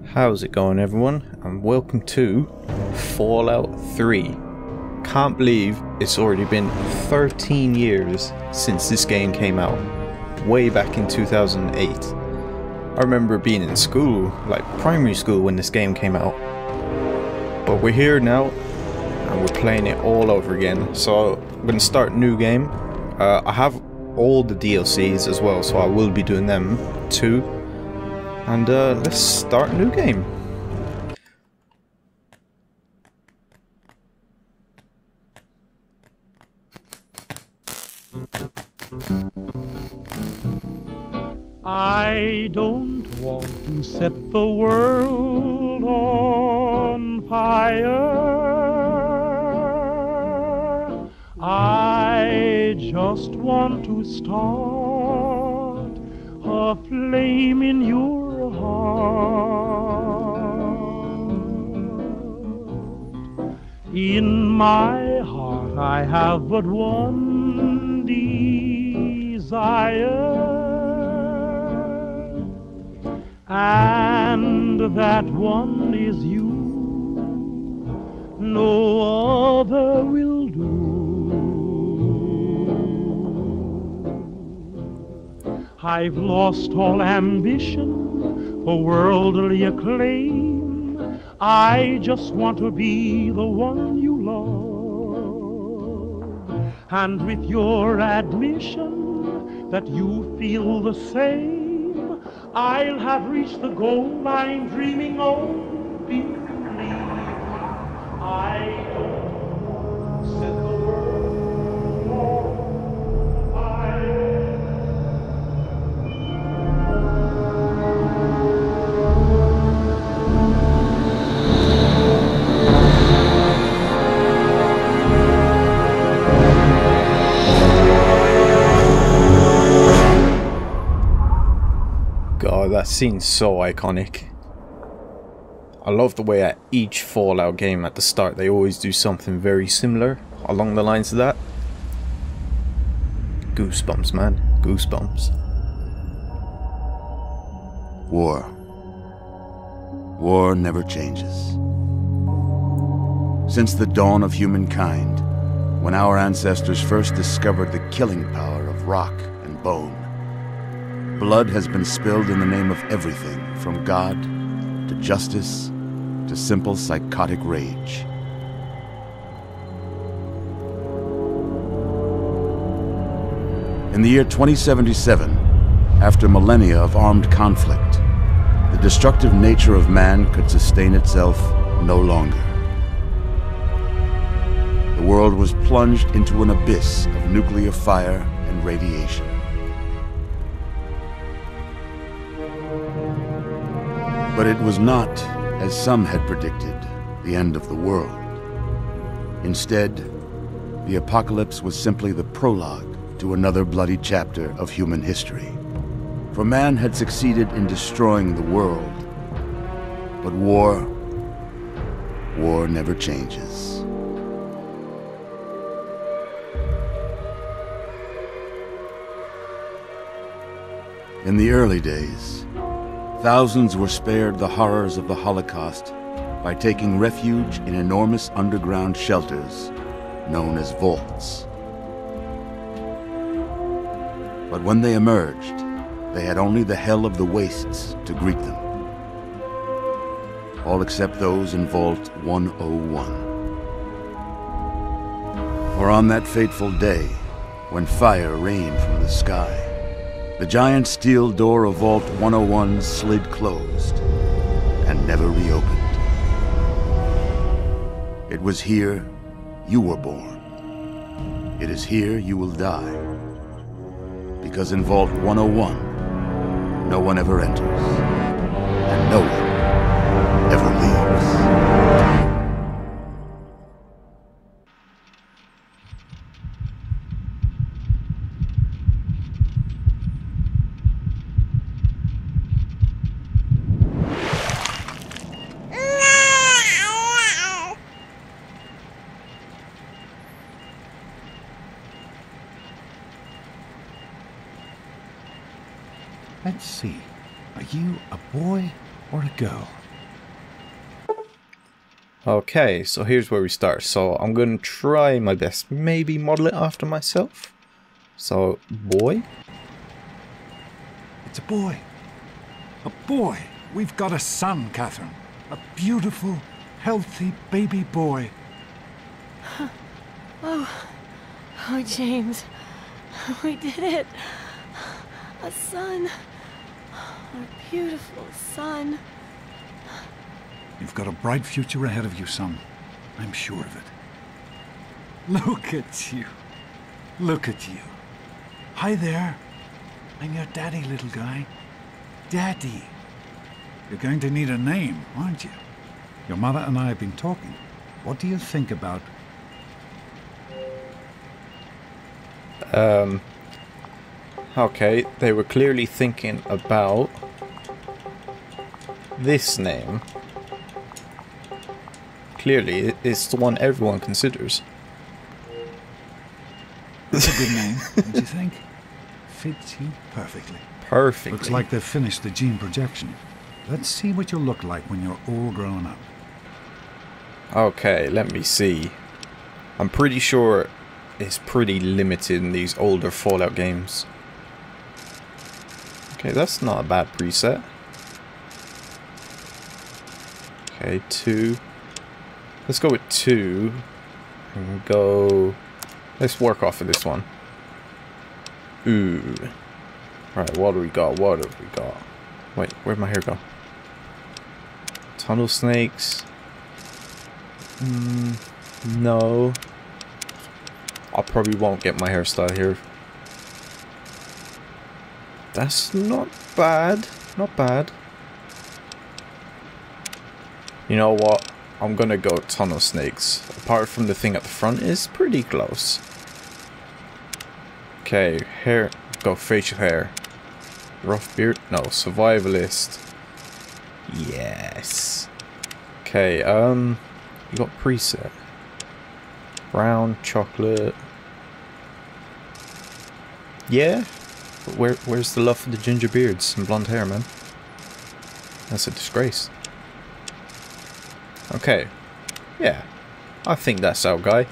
How's it going, everyone, and welcome to Fallout 3. Can't believe it's already been 13 years since this game came out, way back in 2008. I remember being in school, like primary school, when this game came out. But we're here now, and we're playing it all over again. So I'm going to start a new game. I have all the DLCs as well, so I will be doing them too. And let's start a new game. I don't want to set the world on fire. I just want to start a flame in your heart. In my heart I have but one desire, and that one is you. No other will do. I've lost all ambition for worldly acclaim. I just want to be the one you love. And with your admission that you feel the same, I'll have reached the goal I'm dreaming of. Believe I don't set the world on fire. God, that scene's so iconic. I love the way at each Fallout game at the start they always do something very similar along the lines of that. Goosebumps, man. Goosebumps. War. War never changes. Since the dawn of humankind, when our ancestors first discovered the killing power of rock and bone, blood has been spilled in the name of everything from God to justice to simple psychotic rage. In the year 2077, after millennia of armed conflict, the destructive nature of man could sustain itself no longer. The world was plunged into an abyss of nuclear fire and radiation. But it was not, as some had predicted, the end of the world. Instead, the apocalypse was simply the prologue to another bloody chapter of human history. For man had succeeded in destroying the world, but war never changes. In the early days, thousands were spared the horrors of the Holocaust by taking refuge in enormous underground shelters known as vaults. But when they emerged, they had only the hell of the wastes to greet them. All except those in Vault 101. For on that fateful day, when fire rained from the sky, the giant steel door of Vault 101 slid closed and never reopened. It was here you were born. It is here you will die. Because in Vault 101, no one ever enters, and no one ever leaves. Let's see. Are you a boy or a girl? Okay, so here's where we start. So I'm going to try my best, maybe model it after myself. So, boy. It's a boy. A boy. We've got a son, Catherine. A beautiful, healthy baby boy. Oh, James. We did it. A son. Our beautiful son. You've got a bright future ahead of you, son. I'm sure of it. Look at you. Look at you. Hi there. I'm your daddy, little guy. Daddy. You're going to need a name, aren't you? Your mother and I have been talking. What do you think about... Okay, they were clearly thinking about this name. Clearly, it's the one everyone considers. That's a good name, don't you think? Fits you perfectly. Perfectly. Looks like they've finished the gene projection. Let's see what you'll look like when you're all grown up. Okay, let me see. I'm pretty sure it's pretty limited in these older Fallout games. Okay, that's not a bad preset. Okay, 2. Let's go with 2. And go... Let's work off of this one. Ooh. Right, what do we got? What have we got? Wait, where'd my hair go? Tunnel snakes. No. I probably won't get my hairstyle here. That's not bad. Not bad. You know what? I'm gonna go tunnel snakes. Apart from the thing at the front is pretty close. Okay, hair. Go facial hair. Rough beard? No, survivalist. Yes. Okay, you got preset. Brown, chocolate. Yeah? But where's the love for the ginger beards and blonde hair, man? That's a disgrace. Okay. Yeah. I think that's our guy.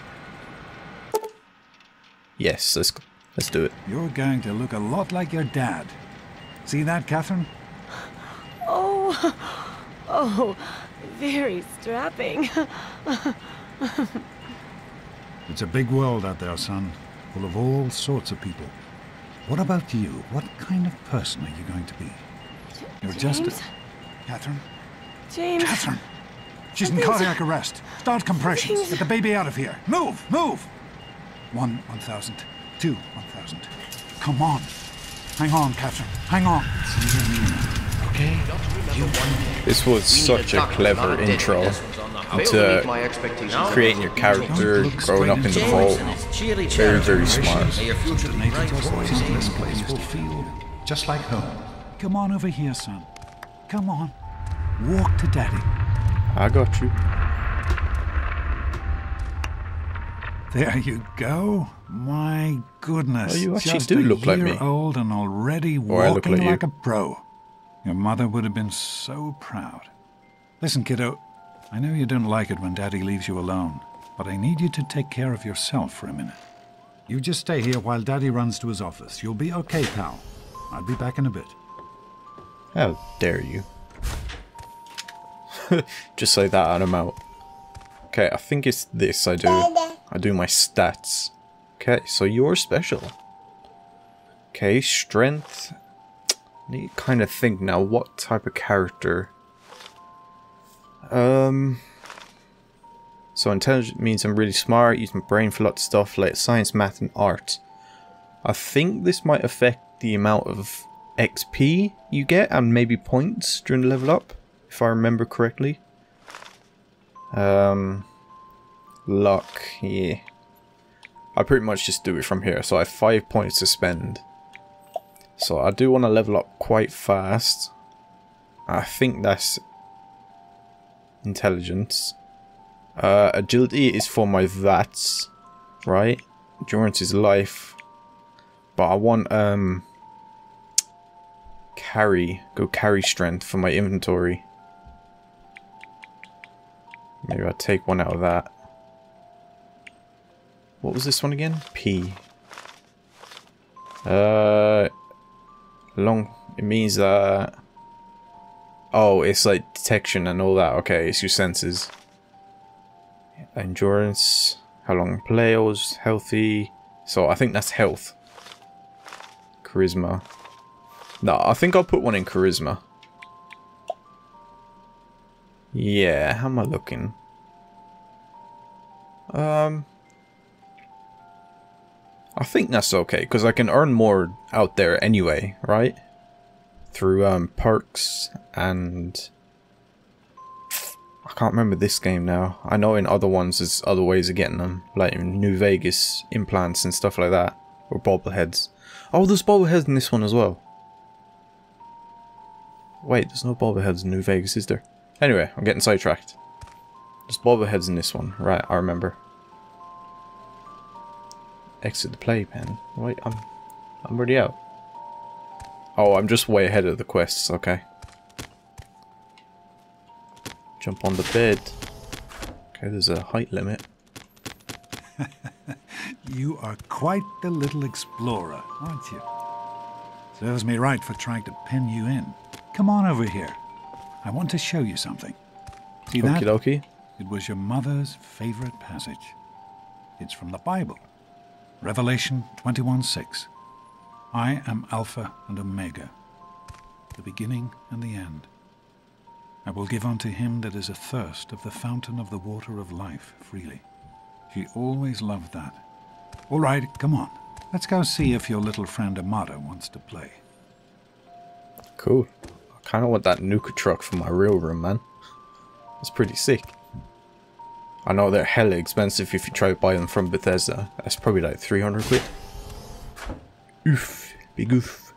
Yes, let's do it. You're going to look a lot like your dad. See that, Catherine? Oh, very strapping. It's a big world out there, son. Full of all sorts of people. What about you? What kind of person are you going to be? You're just a... Catherine? James. Catherine! She's in cardiac arrest. Start compressions. Get the baby out of here. Move! Move! 1,000. 2, 1,000. Come on. Hang on, Catherine. Hang on. Okay? This was such a clever intro into creating your character, growing up in the vault. Very, very smart. This place will feel just like home. Come on over here, son. Come on. Walk to Daddy. I got you. There you go. My goodness. Well, you actually just do look like me. a year old and already Or I look walking like like a pro. Your mother would have been so proud. Listen, kiddo. I know you don't like it when Daddy leaves you alone, but I need you to take care of yourself for a minute. You just stay here while Daddy runs to his office. You'll be okay, pal. I'll be back in a bit. How dare you. Just like that and I'm out. Okay, I think it's this I do. I do my stats. Okay, so you're special. Okay, strength. I need to kind of think now what type of character. So intelligent means I'm really smart, use my brain for lots of stuff like science, math and art. I think this might affect the amount of XP you get and maybe points during the level up, if I remember correctly. Luck, yeah. I pretty much just do it from here, so I have 5 points to spend. So I do want to level up quite fast. I think that's intelligence. Agility is for my VATs, right? Endurance is life. But I want carry strength for my inventory. Maybe I'll take one out of that. What was this one again? P. Long. It means that. Oh, it's like detection and all that. Okay, it's your senses. Endurance. How long players? Healthy. So I think that's health. Charisma. No, I think I'll put one in charisma. Yeah, how am I looking? I think that's okay, because I can earn more out there anyway, right? Through perks and... I can't remember this game now. I know in other ones there's other ways of getting them, like in New Vegas implants and stuff like that. Or bobbleheads. Oh, there's bobbleheads in this one as well. Wait, there's no bobbleheads in New Vegas, is there? Anyway, I'm getting sidetracked. There's bobbleheads in this one. Right, I remember. Exit the playpen. Wait, I'm already out. Oh, I'm just way ahead of the quests, okay. Jump on the bed. Okay, there's a height limit. You are quite the little explorer, aren't you? Serves me right for trying to pen you in. Come on over here. I want to show you something. See that? Okie dokie. It was your mother's favorite passage. It's from the Bible. Revelation 21:6. I am Alpha and Omega, the beginning and the end. I will give unto him that is athirst of the fountain of the water of life freely. She always loved that. All right, come on. Let's go see if your little friend Amada wants to play. Cool. I kind of want that Nuka truck for my real room, man. It's pretty sick. I know they're hella expensive if you try to buy them from Bethesda. That's probably like 300 quid. Oof. Big oof.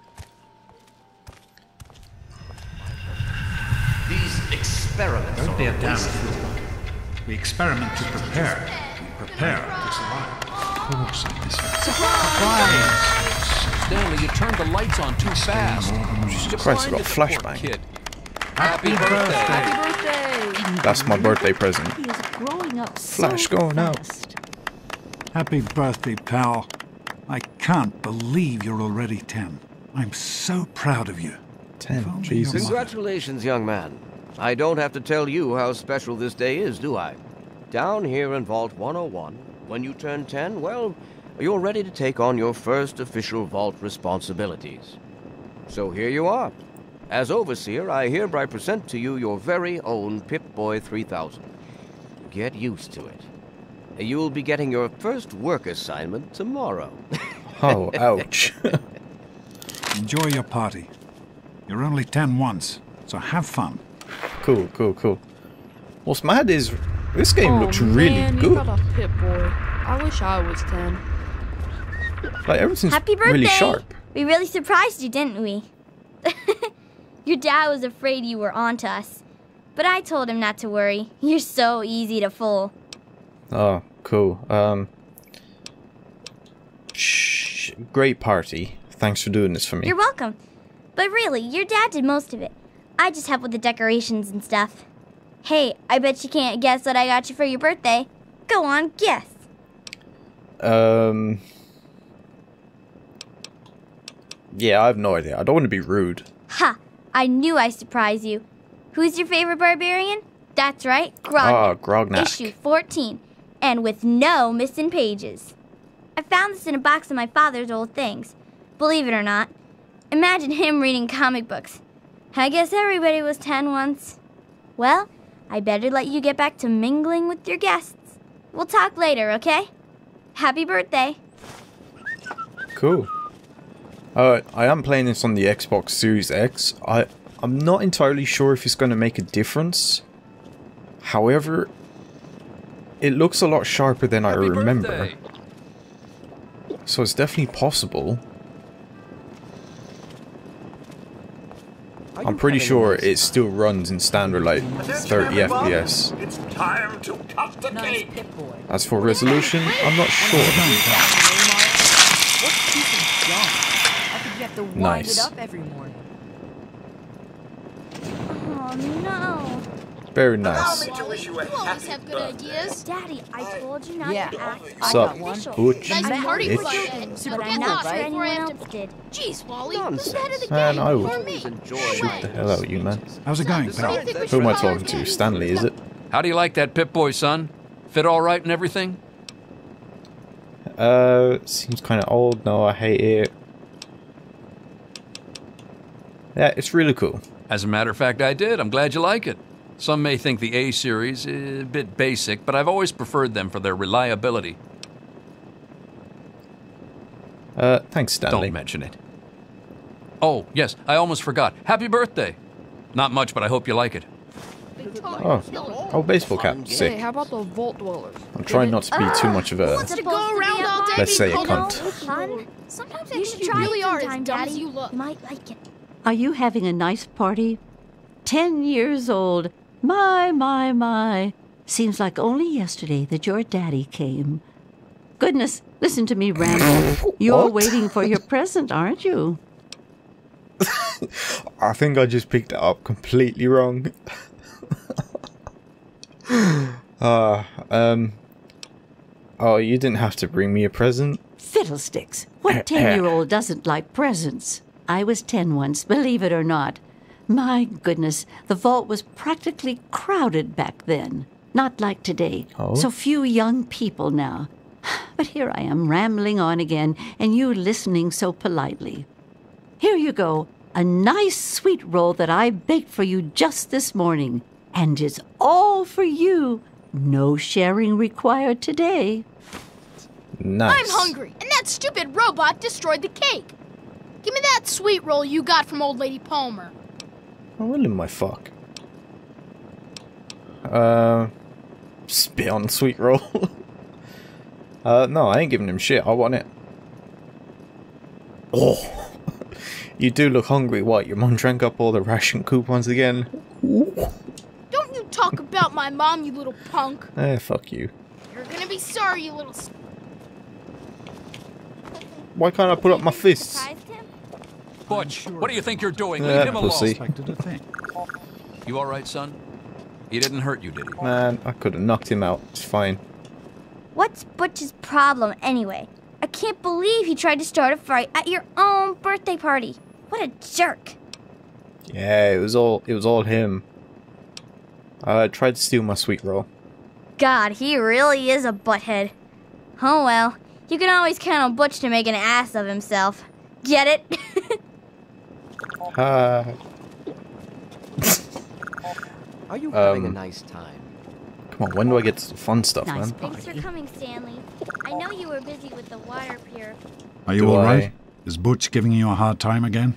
These experiments Don't be a are damn wasted. fool. We experiment to prepare. We prepare to survive. Of course, I miss her. Surprise! Stanley, you turned the lights on too fast. Christ, I got a flashbang. Kid. Happy birthday! Happy birthday! That's my birthday present. He is growing up Flash so going out. fast. Happy birthday, pal. I can't believe you're already 10. I'm so proud of you. 10, If only Jesus. your mother- Congratulations, young man. I don't have to tell you how special this day is, do I? Down here in Vault 101, when you turn 10, well, you're ready to take on your first official Vault responsibilities. So here you are. As Overseer, I hereby present to you your very own Pip-Boy 3000. Get used to it. You'll be getting your first work assignment tomorrow. Oh, ouch. Enjoy your party. You're only 10 once, so have fun. Cool, cool, cool. What's mad is this game looks really man, good. You got a Pip-Boy. I wish I was 10. Like everything's Happy birthday! really sharp. We really surprised you, didn't we? Your dad was afraid you were onto us. But I told him not to worry. You're so easy to fool. Oh, cool. Great party. Thanks for doing this for me. You're welcome. But really, your dad did most of it. I just helped with the decorations and stuff. Hey, I bet you can't guess what I got you for your birthday. Go on, guess. Yeah, I have no idea. I don't want to be rude. Ha! I knew I'd surprise you. Who's your favorite barbarian? That's right, Grognak. Ah, Grognak. Issue 14. And with no missing pages. I found this in a box of my father's old things. Believe it or not. Imagine him reading comic books. I guess everybody was 10 once. Well, I better let you get back to mingling with your guests. We'll talk later, okay? Happy birthday. Cool. I am playing this on the Xbox Series X. I'm not entirely sure if it's going to make a difference. However, it looks a lot sharper than I remember. So it's definitely possible. I'm pretty sure it still runs in standard like 30 FPS. It's time to cut the cake. As for resolution, I'm not sure. What's keeping junk? I think you have to wind Nice. it up every morning. Oh, no. Very nice. You always have good ideas. Daddy, I told you not to act What's up, Butch? Nice party Bitch. plan. but I'm not sure anyone else did. Jeez, Wally, who's ahead of the Man, game I before would me? shoot the hell out of you, man. How's it going, pal? Who am I talking to? Stanley, is it? How do you like that Pip-Boy, son? Fit all right and everything? Seems kind of old. No, I hate it. Yeah, it's really cool. As a matter of fact, I did. I'm glad you like it. Some may think the A series is a bit basic, but I've always preferred them for their reliability. Thanks, Stanley. Don't mention it. Oh, yes, I almost forgot. Happy birthday! Not much, but I hope you like it. Oh, baseball cap. Sick. Hey, how about the Vault Dwellers? I'm trying not to be too much of a, Wants to go around all day let's say, a being cunt. Fun? Sometimes You I should think you try really it are sometime, as dumb Daddy. as you look. You might like it. Are you having a nice party? 10 years old. My. Seems like only yesterday that your daddy came. Goodness, listen to me ramble. You're What? waiting for your present, aren't you? I think I just picked it up completely wrong. Oh, you didn't have to bring me a present? Fiddlesticks. What 10-year-old doesn't like presents? I was 10 once, believe it or not. My goodness, the vault was practically crowded back then. Not like today. Oh. So few young people now. But here I am rambling on again, and you listening so politely. Here you go, a nice sweet roll that I baked for you just this morning. And it's all for you. No sharing required today. Nice. I'm hungry, and that stupid robot destroyed the cake. Give me that sweet roll you got from old lady Palmer. Oh, well, in my fuck. Spit on the sweet roll. No, I ain't giving him shit. I want it. Oh, you do look hungry. What, your mom drank up all the ration coupons again? Don't you talk about my mom, you little punk. Fuck you. You're gonna be sorry, you little... Why can't I put up my fists? Butch, what do you think you're doing? Leave him alone. Pussy. You all right, son? He didn't hurt you, did he? Man, I could have knocked him out. It's fine. What's Butch's problem anyway? I can't believe he tried to start a fight at your own birthday party. What a jerk. Yeah, it was all him. Tried to steal my sweet roll. God, he really is a butthead. Oh well, you can always count on Butch to make an ass of himself. Get it? Are you having a nice time? Come on, when do I get to the fun stuff, Nice man? Thanks for coming, Stanley. I know you were busy with the water purifier. Are you Do all I- right? Is Butch giving you a hard time again?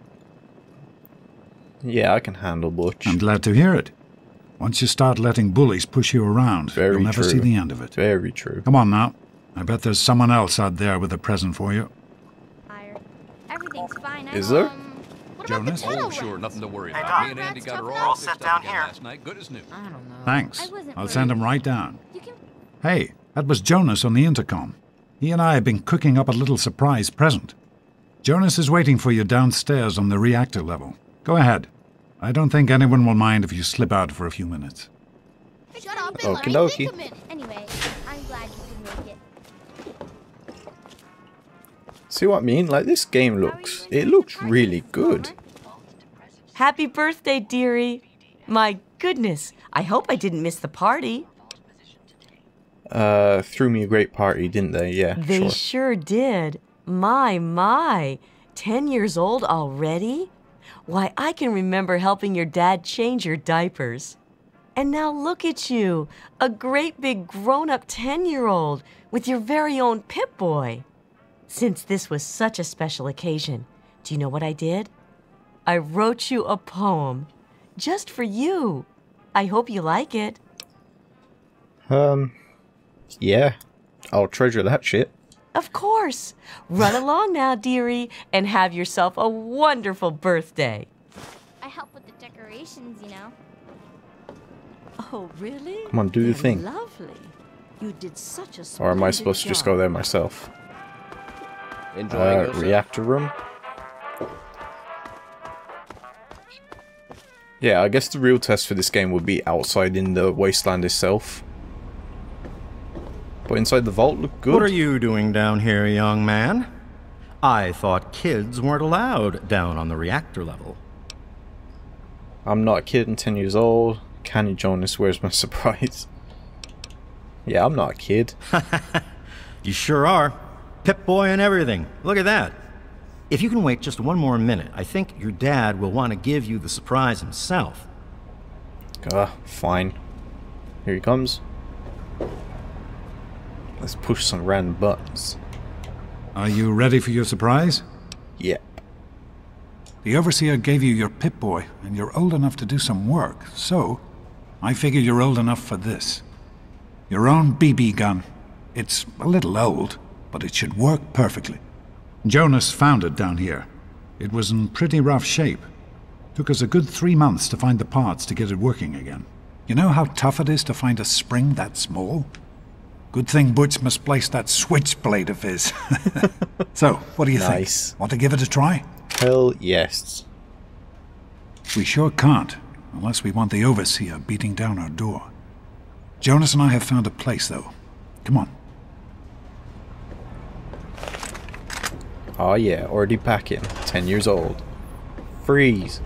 Yeah, I can handle Butch. I'm glad to hear it. Once you start letting bullies push you around, Very you'll never true. see the end of it. Very true. Come on now. I bet there's someone else out there with a present for you. Everything's fine. Is there? What about the Jonas? tunnel Oh, sure, rats? nothing to worry Hey, about. Doc. Me and Andy got her We're all all fixed set up down again here. last night. Good as new. I don't know. Thanks. I wasn't I'll worried. send him right down. You can... Hey, that was Jonas on the intercom. He and I have been cooking up a little surprise present. Jonas is waiting for you downstairs on the reactor level. Go ahead. I don't think anyone will mind if you slip out for a few minutes. Shut up and let Okie me dokie. think a minute. Anyway, I'm glad you could make it. See what I mean? Like, this game looks really good. Happy birthday, dearie. My goodness, I hope I didn't miss the party. Threw me a great party, didn't they? Yeah, They sure. sure did. My. 10 years old already? Why, I can remember helping your dad change your diapers. And now look at you, a great big grown-up 10-year-old with your very own Pip-Boy. Since this was such a special occasion, do you know what I did? I wrote you a poem, just for you. I hope you like it. Yeah. I'll treasure that shit. Of course. Run along now, dearie, and have yourself a wonderful birthday. I help with the decorations, you know. Oh, really? Come on, do the They're thing. Lovely. You did such a Or am I splendid supposed to just job. go there myself? Enjoying yourself? Reactor room? Yeah, I guess the real test for this game would be outside in the wasteland itself. But inside the vault looked good. What are you doing down here, young man? I thought kids weren't allowed down on the reactor level. I'm not a kid, I'm 10 years old. Canny Jonas, where's my surprise? Yeah, I'm not a kid. You sure are. Pip-Boy and everything. Look at that. If you can wait just one more minute, I think your dad will want to give you the surprise himself. Fine. Here he comes. Let's push some random buttons. Are you ready for your surprise? Yep. The Overseer gave you your Pip-Boy, and you're old enough to do some work, so I figure you're old enough for this. Your own BB gun. It's a little old, but it should work perfectly. Jonas found it down here. It was in pretty rough shape. Took us a good 3 months to find the parts to get it working again. You know how tough it is to find a spring that small? Good thing Butch misplaced that switchblade of his. So, what do you think? Want to give it a try? Hell yes. We sure can't, unless we want the Overseer beating down our door. Jonas and I have found a place, though. Come on. Oh yeah, already packing. 10 years old. Freeze.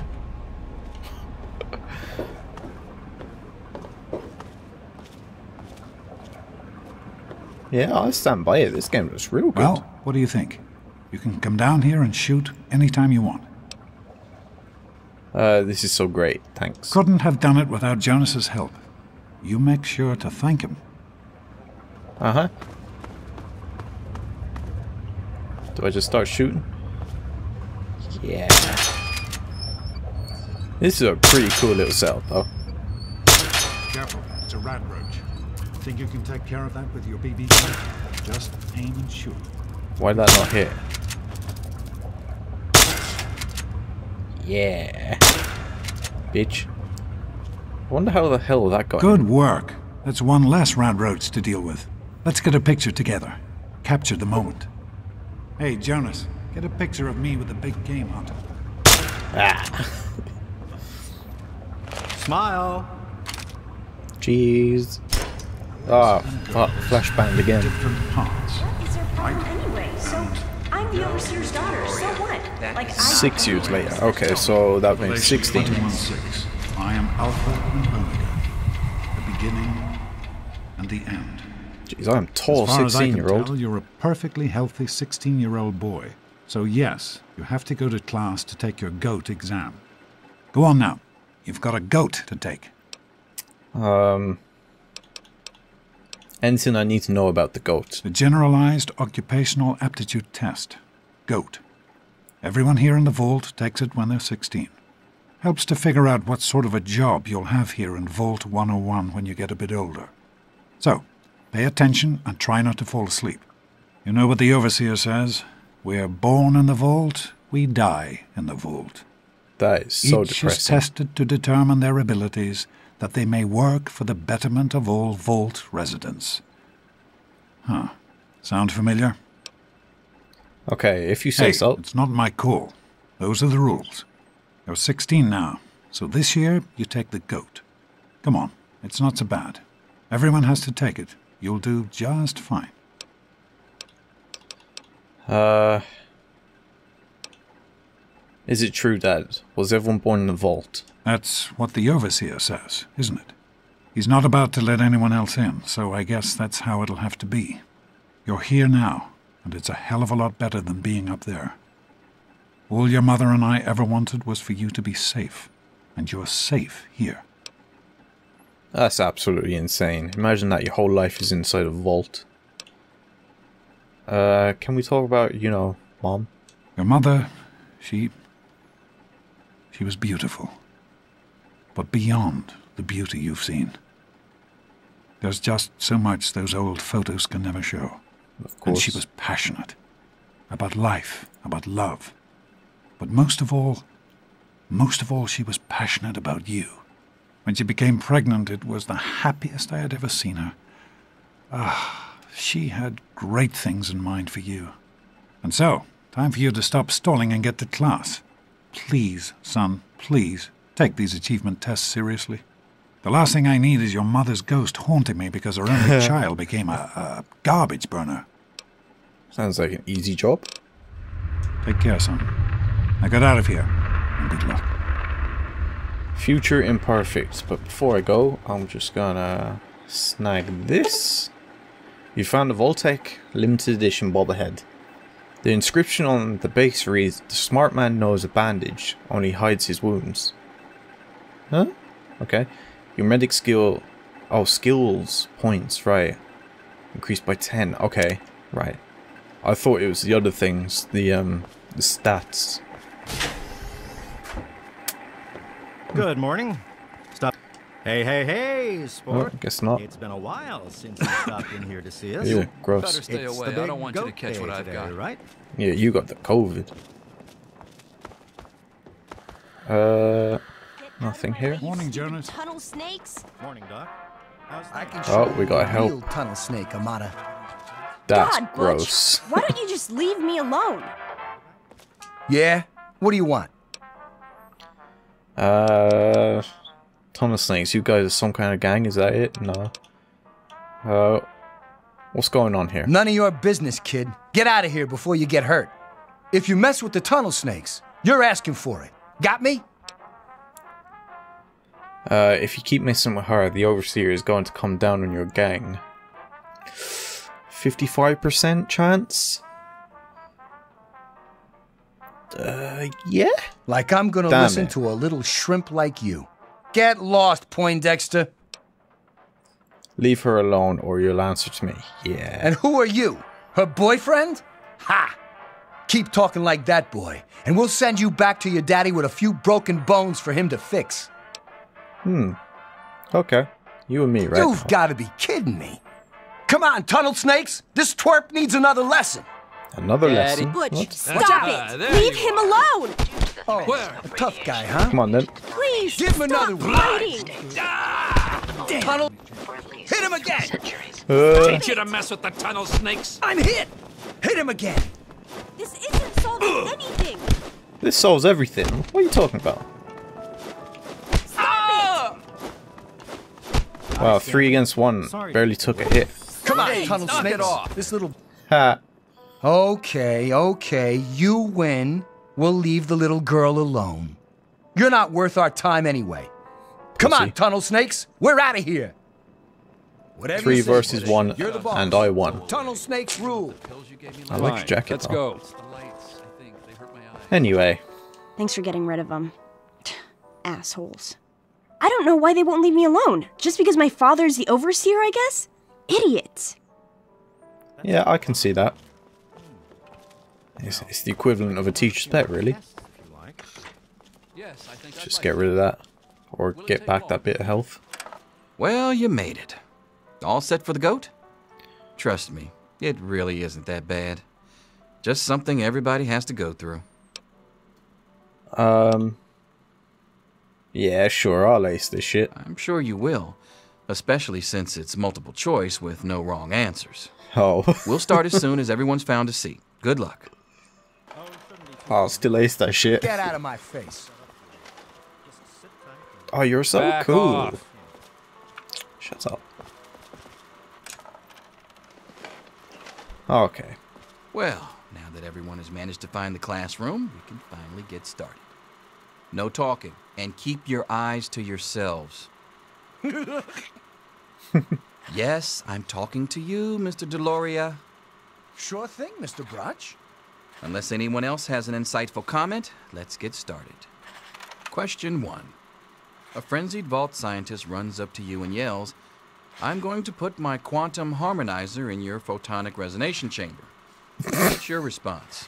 Yeah, I'll stand by it. This game looks real good. Well, what do you think? You can come down here and shoot anytime you want. This is so great. Thanks. Couldn't have done it without Jonas's help. You make sure to thank him. Uh-huh. Do I just start shooting? Yeah. This is a pretty cool little setup, though. Careful, it's a rat roach. Think you can take care of that with your BB gun? Just aim and shoot. Why did that not hit? Yeah. Bitch. I wonder how the hell that got Good in. work. That's one less rat roach to deal with. Let's get a picture together. Capture the moment. Hey, Jonas, get a picture of me with the big game hunter. Ah. Smile. Jeez. Oh, flashbang again. Different parts. What is their problem anyway? So, I'm the Overseer's daughter, so what? Like, 6 years later. Okay, so that makes 16. 21-6. I am Alpha and Omega. The beginning and the end. Jeez, I'm tall, As far as I can 16-year-old. tell, you're a perfectly healthy 16-year-old boy. So yes, you have to go to class to take your GOAT exam. Go on now. You've got a GOAT to take. Anything I need to know about the GOAT? The Generalized Occupational Aptitude Test. GOAT. Everyone here in the Vault takes it when they're 16. Helps to figure out what sort of a job you'll have here in Vault 101 when you get a bit older. So, pay attention and try not to fall asleep. You know what the Overseer says? We're born in the Vault, we die in the Vault. That is so Each depressing. is tested to determine their abilities, that they may work for the betterment of all Vault residents. Huh. Sound familiar? Okay, if you say so. It's not my call. Those are the rules. You're 16 now, so this year you take the GOAT. Come on, it's not so bad. Everyone has to take it. You'll do just fine. Is it true, Dad? Was everyone born in the vault? That's what the Overseer says, isn't it? He's not about to let anyone else in, so I guess that's how it'll have to be. You're here now, and it's a hell of a lot better than being up there. All your mother and I ever wanted was for you to be safe, and you're safe here. That's absolutely insane. Imagine that your whole life is inside a vault. Can we talk about, you know, Mom? Your mother, she was beautiful. But beyond the beauty you've seen. There's just so much those old photos can never show. Of course. And she was passionate. About life, about love. But most of all, she was passionate about you. When she became pregnant, it was the happiest I had ever seen her. She had great things in mind for you. And so, time for you to stop stalling and get to class. Please, son, please, Take these achievement tests seriously. The last thing I need is your mother's ghost haunting me because her only child became a garbage burner. Sounds like an easy job. Take care, son. Now get out of here, and good luck. Future imperfect, but before I go, I'm just gonna snag this. You found a Voltec limited edition bobblehead. The inscription on the base reads, "The smart man knows a bandage, only hides his wounds." Huh? Okay. Your medic skill... Oh, skills points, right. Increased by 10. Okay, right. I thought it was the other things, the stats. Good morning. Stop. Hey, sport. Oh, guess not. It's been a while since you stopped in here to see us. Ew, gross. Better stay It's away. the I don't want you to big catch goat what day I've today, got. right? Yeah, you got the COVID. Nothing here. Morning, Jonas. Tunnel snakes? Morning, Doc. I can Oh, show we got you a real help. tunnel snake, Amata. That's God, Butch, gross. why don't you just leave me alone? Yeah? What do you want? Tunnel snakes. You guys are some kind of gang, is that it? No. What's going on here? None of your business, kid. Get out of here before you get hurt. If you mess with the tunnel snakes, you're asking for it. Got me? If you keep messing with her, the overseer is going to come down on your gang. 55% chance? Yeah? Like I'm gonna Damn listen it. to a little shrimp like you. Get lost, Poindexter. Leave her alone or you'll answer to me. Yeah. And who are you? Her boyfriend? Ha! Keep talking like that, boy, and we'll send you back to your daddy with a few broken bones for him to fix. Okay. You and me, right? You've got to be kidding me. Come on, tunnel snakes. This twerp needs another lesson. Another lesson? Butch, What? stop it! Leave him alone! Oh, a tough guy, huh? Come on then. Please, Give him another one. fighting! Tunnel. Hit him again. Teach you to mess with the tunnel snakes. I'm hit. Hit him again. This isn't solving anything! This solves everything. What are you talking about? Stop it! Wow, 3 against 1. Barely took a hit. Come on, Hey, tunnel knock snakes. it off. This little... Ha. Okay. You win. We'll leave the little girl alone. You're not worth our time anyway. Come Pussy. on, tunnel snakes. We're out of here. Whatever 3 you say, versus Butch. 1, You're the boss. and I won. Tunnel snakes rule. I like your jacket Let's though. go. The lights, I think. They hurt my eyes. Anyway. Thanks for getting rid of them. Assholes. I don't know why they won't leave me alone. Just because my father's the overseer, I guess? Idiots. Yeah, I can see that. It's the equivalent of a teacher's pet, really. Yes, I think Just get rid of that. Or get back that bit of health. Well, you made it. All set for the goat? Trust me, it really isn't that bad. Just something everybody has to go through. Yeah, sure, I'll ace this shit. I'm sure you will, especially since it's multiple choice with no wrong answers. Oh. We'll start as soon as everyone's found a seat. Good luck. I'll still ace that shit. Get out of my face. Oh, you're so Back cool. off. Shut up. Okay. Well, now that everyone has managed to find the classroom, we can finally get started. No talking, and keep your eyes to yourselves. Yes, I'm talking to you, Mr. Deloria. Sure thing, Mr. Brotch. Unless anyone else has an insightful comment, let's get started. Question 1. A frenzied vault scientist runs up to you and yells, "I'm going to put my quantum harmonizer in your photonic resonation chamber." What's your response?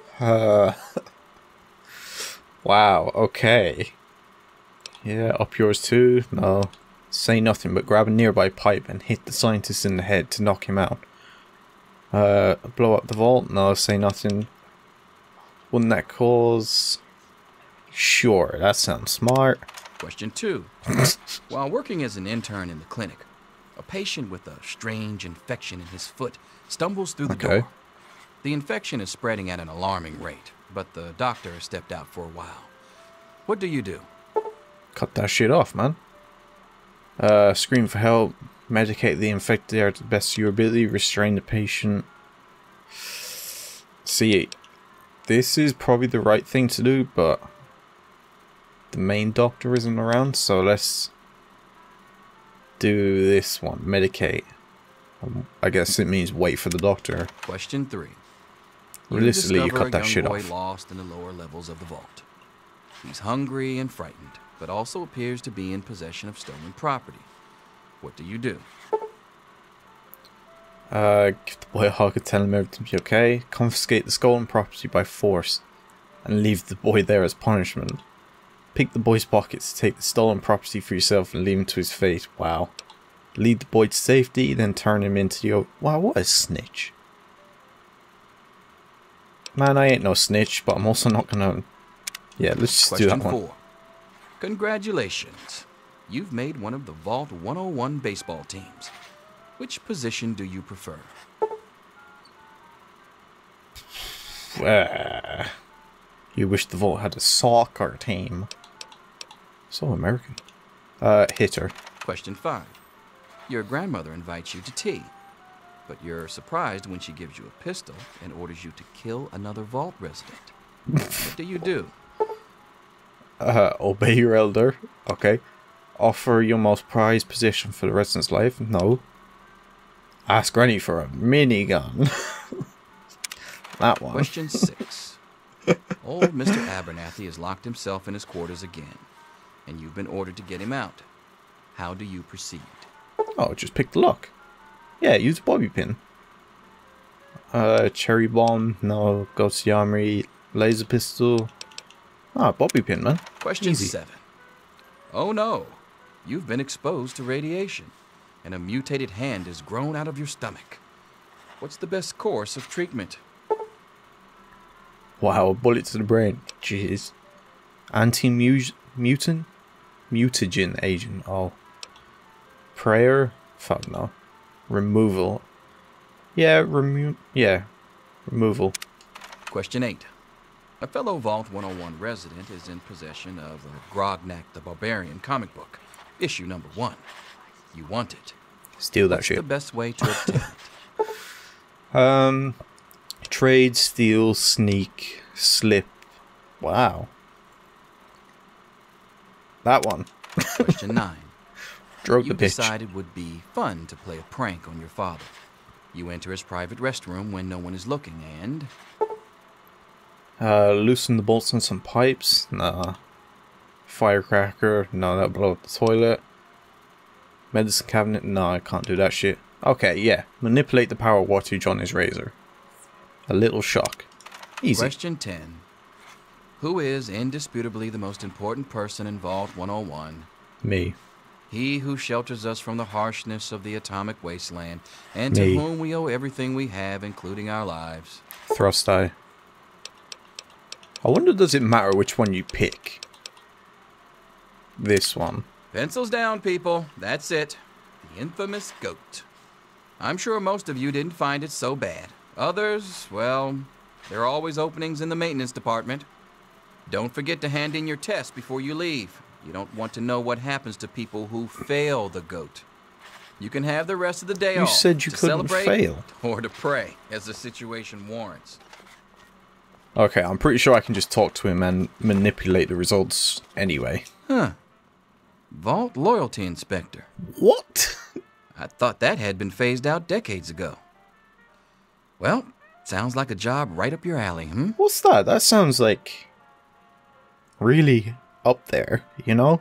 Wow, okay. Yeah, up yours too? No. Say nothing, but grab a nearby pipe and hit the scientist in the head to knock him out. Blow up the vault? No, say nothing. Wouldn't that cause... Sure, that sounds smart. Question 2. While working as an intern in the clinic, a patient with a strange infection in his foot stumbles through the door. The infection is spreading at an alarming rate, but the doctor has stepped out for a while. What do you do? cut that shit off, man. Scream for help. Medicate the infected there to the best of your ability. Restrain the patient. See, this is probably the right thing to do, but the main doctor isn't around, so let's do this one. Medicate. I guess it means wait for the doctor. Question 3. Realistically, you cut that shit boy off. Lost in the lower levels of the vault. He's hungry and frightened, but also appears to be in possession of stolen property. What do you do? Give the boy a hug and tell him everything will be okay. Confiscate the stolen property by force and leave the boy there as punishment. Pick the boy's pockets, take the stolen property for yourself and leave him to his fate. Wow. Lead the boy to safety, then turn him into the... Wow, what a snitch. Man, I ain't no snitch, but I'm also not gonna... Yeah, let's just do that one. Question 4. Congratulations. You've made one of the Vault 101 baseball teams. Which position do you prefer? You wish the Vault had a soccer team. So American. Hitter. Question 5. Your grandmother invites you to tea, but you're surprised when she gives you a pistol and orders you to kill another Vault resident. What do you do? Obey your elder. Okay. Offer your most prized position for the resident's life. No. Ask Granny for a minigun. That one. Question 6. Old Mr. Abernathy has locked himself in his quarters again, and you've been ordered to get him out. How do you proceed? Oh, just pick the lock. Yeah, use a bobby pin. Cherry bomb. No. Go to the armory. Laser pistol. Ah, bobby pin, man. Question Easy. 7. Oh no. You've been exposed to radiation, and a mutated hand has grown out of your stomach. What's the best course of treatment? Wow, a bullet to the brain. Jeez. Anti-mutant? Mutagen agent. Oh. Prayer? Fuck no. Removal. Yeah, removal. Question 8. A fellow Vault 101 resident is in possession of a Grodnak the Barbarian comic book, issue number 1. You want it. Steal that What's shit. the best way to obtain it? Trade, steal, sneak, slip. Wow. That one. Question 9. Drove You the bitch. decided it would be fun to play a prank on your father. You enter his private restroom when no one is looking and... Loosen the bolts on some pipes. Nah. Firecracker. No, that'll blow up the toilet. Medicine cabinet. No, I can't do that shit. Okay, yeah. Manipulate the power wattage on his razor. A little shock. Easy. Question 10. Who is indisputably the most important person in Vault 101? Me. He who shelters us from the harshness of the atomic wasteland, and to Me. whom we owe everything we have, including our lives. Thrust eye. I wonder, does it matter which one you pick? This one. Pencils down, people. That's it. The infamous goat. I'm sure most of you didn't find it so bad. Others, well, there are always openings in the maintenance department. Don't forget to hand in your test before you leave. You don't want to know what happens to people who fail the goat. You can have the rest of the day You off said you to couldn't celebrate fail. or to pray, as the situation warrants. Okay, I'm pretty sure I can just talk to him and manipulate the results anyway. Huh. Vault Loyalty Inspector. What? I thought that had been phased out decades ago. Well, sounds like a job right up your alley, hmm? What's that? That sounds like... really up there, you know?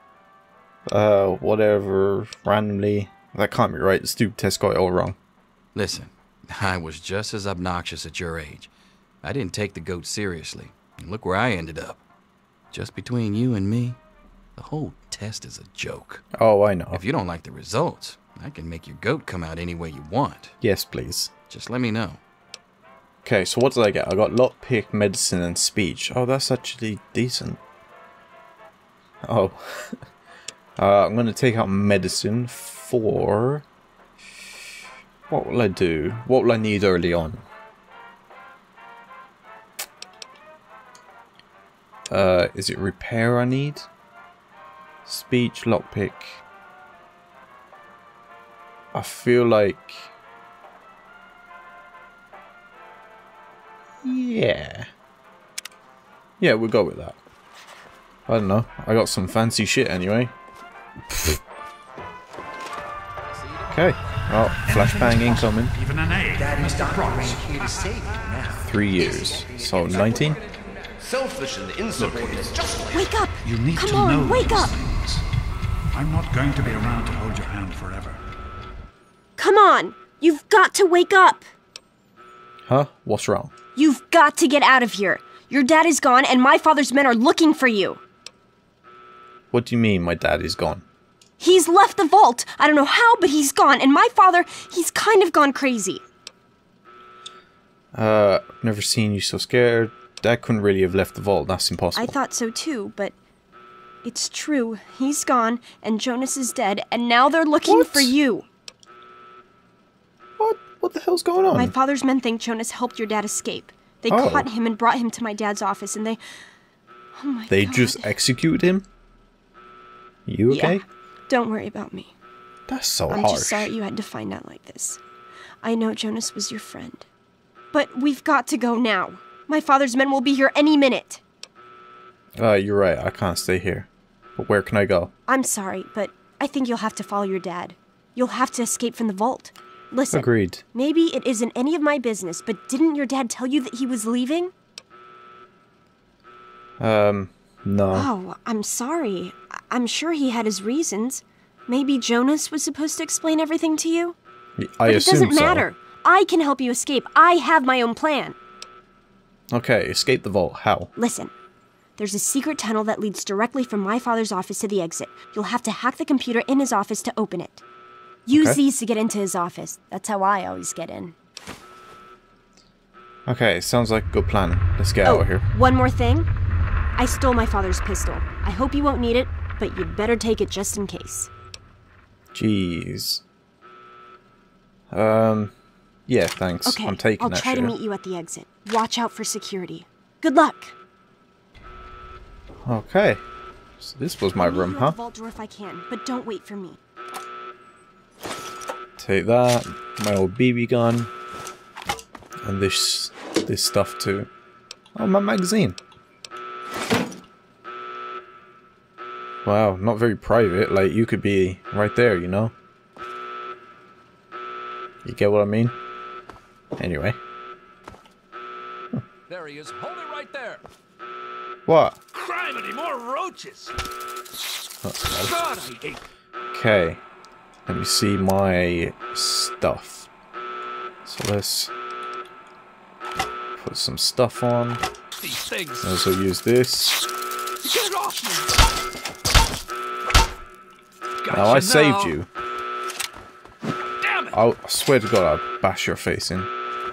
Whatever, randomly. That can't be right. The stupid test got it all wrong. Listen, I was just as obnoxious at your age. I didn't take the goat seriously. And look where I ended up. Just between you and me, the whole test is a joke. Oh, I know. If you don't like the results, I can make your goat come out any way you want. Yes, please. Just let me know. Okay, so what did I get? I got lockpick, medicine, and speech. Oh, that's actually decent. Oh. I'm going to take out medicine for... what will I do? What will I need early on? Is it repair I need? Speech, lockpick. I feel like... Yeah. Yeah, we'll go with that. I don't know. I got some fancy shit anyway. Okay. Oh, flashbang incoming. Even an A. Mr. Cross. 3 years. So 19? Selfish and insubordinate. Wake up! You need Come to on, know wake these up! things. I'm not going to be around to hold your hand forever. Come on! You've got to wake up! Huh? What's wrong? You've got to get out of here. Your dad is gone and my father's men are looking for you. What do you mean my dad is gone? He's left the vault. I don't know how, but he's gone. And my father, he's kind of gone crazy. Never seen you so scared. Dad couldn't really have left the vault. That's impossible. I thought so too, but it's true. He's gone, and Jonas is dead, and now they're looking for you. What the hell's going on? My father's men think Jonas helped your dad escape. They caught him and brought him to my dad's office, and they... Oh my God. They just executed him? You okay? Yeah. Don't worry about me. That's so harsh. I'm just sorry you had to find out like this. I know Jonas was your friend. But we've got to go now. My father's men will be here any minute. You're right. I can't stay here. But where can I go? I'm sorry, but I think you'll have to follow your dad. You'll have to escape from the vault. Listen. Agreed. Maybe it isn't any of my business, but didn't your dad tell you that he was leaving? No. Oh, I'm sorry. I'm sure he had his reasons. Maybe Jonas was supposed to explain everything to you? I assume so. It doesn't matter. I can help you escape. I have my own plan. Okay, escape the vault. How? Listen. There's a secret tunnel that leads directly from my father's office to the exit. You'll have to hack the computer in his office to open it. Use these to get into his office. That's how I always get in. Okay, sounds like a good plan. Let's get out of here. One more thing. I stole my father's pistol. I hope you won't need it, but you'd better take it just in case. Jeez. Yeah, thanks. Okay, I'm taking I'll that try shit. to meet you at the exit. Watch out for security. Good luck. Okay. So this was my room, huh? The vault door if I can, but don't wait for me. Take that, my old BB gun, and this stuff too. Oh, my magazine. Wow, not very private. Like, you could be right there, you know? You get what I mean? Anyway. There he is. Hold it right there. What? Criminy, more roaches. Uh-oh. God, I hate. Okay. Let me see my stuff. So let's put some stuff on. These things. Also use this. Get off me. Now I saved you. Damn it. I swear to God, I'll bash your face in.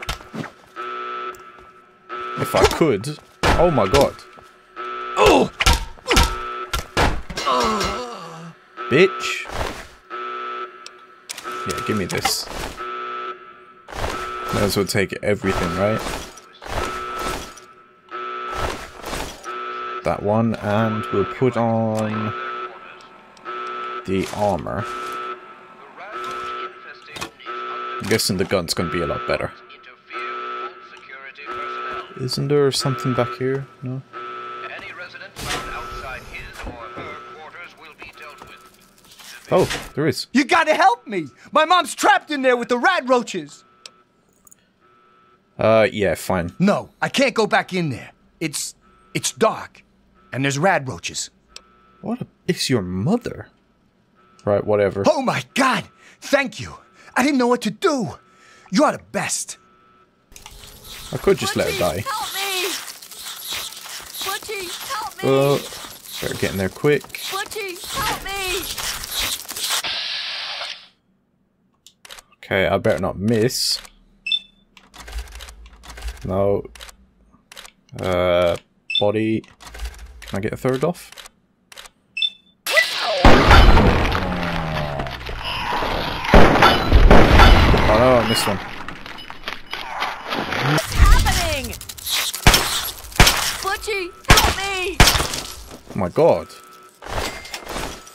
If I could. Oh my God. Oh. Bitch. Yeah, give me this. Might as well take everything, right? That one, and we'll put on the armor. I'm guessing the gun's gonna be a lot better. Isn't there something back here? No? Oh, there is. You gotta help me! My mom's trapped in there with the rat roaches! Yeah, fine. No, I can't go back in there. It's dark, and there's rat roaches. It's your mother. Right, whatever. Oh my God! Thank you! I didn't know what to do. You're the best. I could just let her die. Help me! Butchie, help me! Better get in there quick. Butchie, help me! Okay, I better not miss. No. Body. Can I get a third off? Oh no, I missed one. What's happening? Butchie, help me! Oh my God.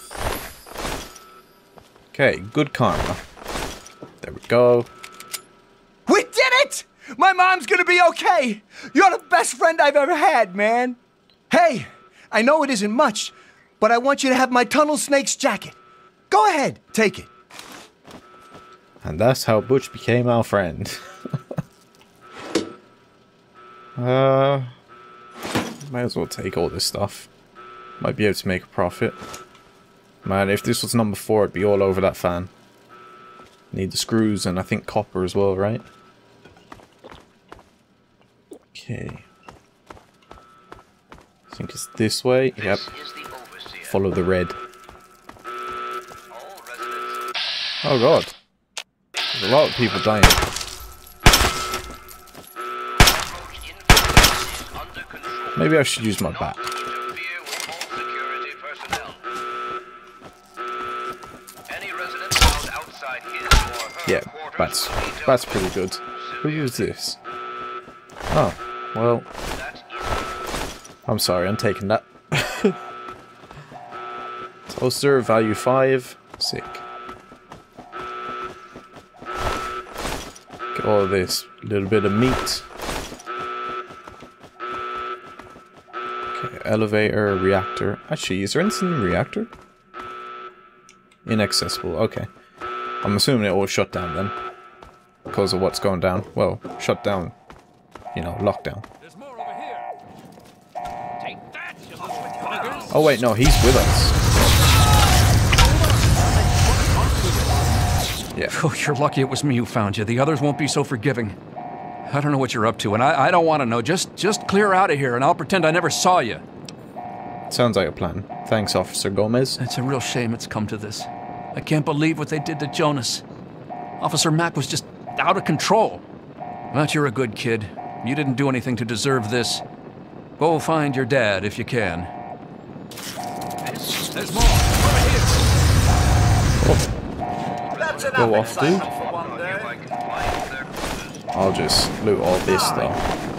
Okay, good karma. There we go. We did it! My mom's gonna be okay! You're the best friend I've ever had, man! Hey, I know it isn't much, but I want you to have my tunnel snake's jacket. Go ahead, take it. And that's how Butch became our friend. Might as well take all this stuff. Might be able to make a profit. Man, if this was number 4, I'd be all over that fan. Need the screws and I think copper as well, right? Okay. I think it's this way. Yep. Follow the red. Oh god. There's a lot of people dying. Maybe I should use my bat. Yeah, that's pretty good. Who used this? Oh, well. I'm sorry, I'm taking that. Toaster, value 5. Sick. Get all this little bit of meat. Okay, elevator, reactor. Actually, is there anything in the reactor? Inaccessible, okay. I'm assuming it all shut down then. Because of what's going down. Well, shut down. You know, lockdown. Oh wait, no, he's with us. Yeah. Oh, you're lucky it was me who found you. The others won't be so forgiving. I don't know what you're up to, and I don't want to know. Just clear out of here, and I'll pretend I never saw you. Sounds like a plan. Thanks, Officer Gomez. It's a real shame it's come to this. I can't believe what they did to Jonas. Officer Mack was just out of control. But you're a good kid. You didn't do anything to deserve this. Go find your dad if you can. There's more. Over here. Oh. Go off, dude. I'll just loot all this though.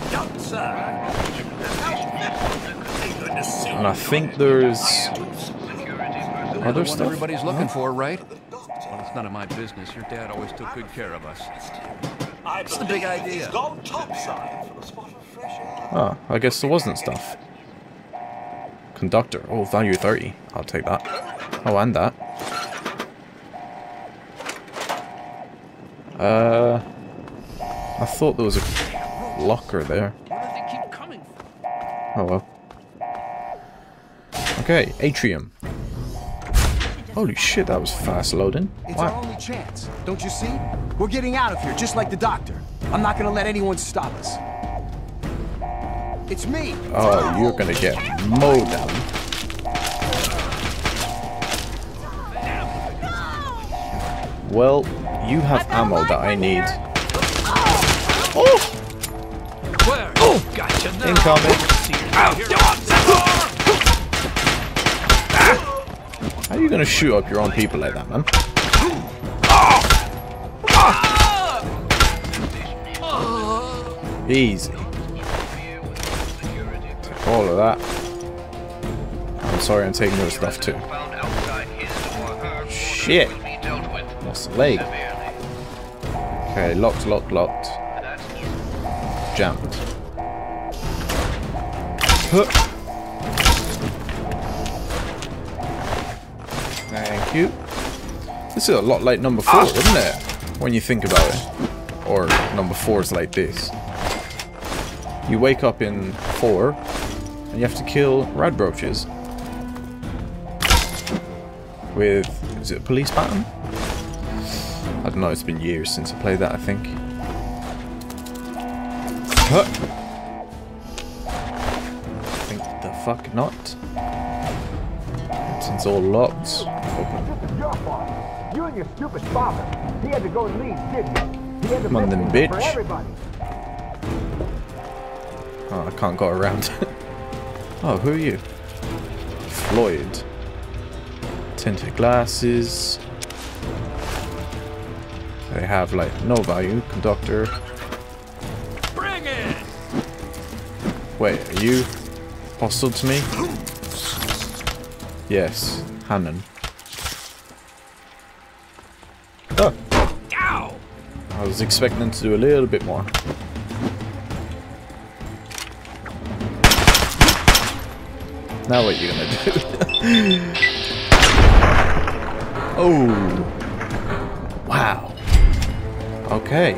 And I think there's other stuff. Everybody's looking for, right? Well, it's none of my business. Your dad always took good care of us. What's the big idea? Oh, I guess there wasn't stuff. Conductor. Oh, value 30. I'll take that. Oh, and that. I thought there was a locker there. Oh well. Okay, atrium. Holy shit, that was fast loading. It's Wow. our only chance, don't you see? We're getting out of here, just like the doctor. I'm not gonna let anyone stop us. It's me. Oh, you're gonna get mowed down. Well, you have ammo that I need. Oh! Where? Oh, gotcha now. Incoming. How are you gonna shoot up your own people like that, man? Easy. Take all of that. I'm sorry, I'm taking your stuff too. Shit. Lost the leg. Okay, locked, locked, locked. Jammed. Huh. Thank you. This is a lot like number 4, isn't it? When you think about it. Or number 4 is like this. You wake up in 4, and you have to kill radroaches. With, is it a police baton? I don't know, it's been years since I played that, I think. Huh. I think the fuck not. It's all locked. Open. You and your stupid father. He had to go and leave, didn't he? He had to Come on then, for bitch. everybody. Oh, I can't go around. Oh, who are you? Floyd. Tinted glasses. They have like no value. Conductor. Bring it! Wait, are you hostile to me? Yes, Hannon. Oh. I was expecting them to do a little bit more. Now what are you gonna do? Oh. Wow. Okay.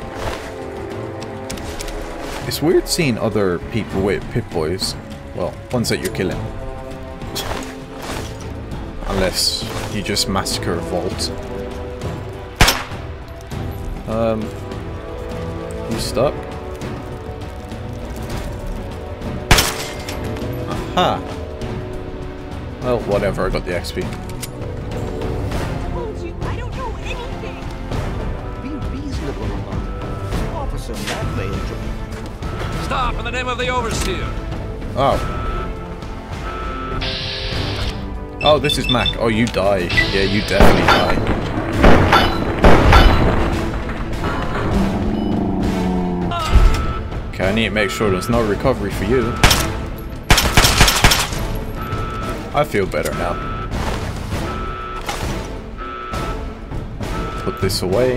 It's weird seeing other people with Pip-Boys. Well, ones that you're killing. Unless you just massacre a vault. You stuck? Aha! Well, whatever, I got the XP. I don't know anything. Be reasonable about it. Officer Matt may enjoy. Stop in the name of the Overseer. Oh. Oh, this is Mac. Oh, you die. Yeah, you definitely die. Okay, I need to make sure there's no recovery for you. I feel better now. Put this away.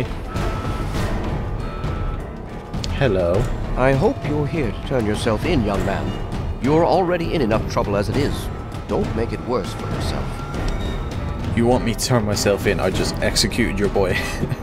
Hello. I hope you're here to turn yourself in, young man. You're already in enough trouble as it is. Don't make it worse for yourself. You want me to turn myself in? I just executed your boy.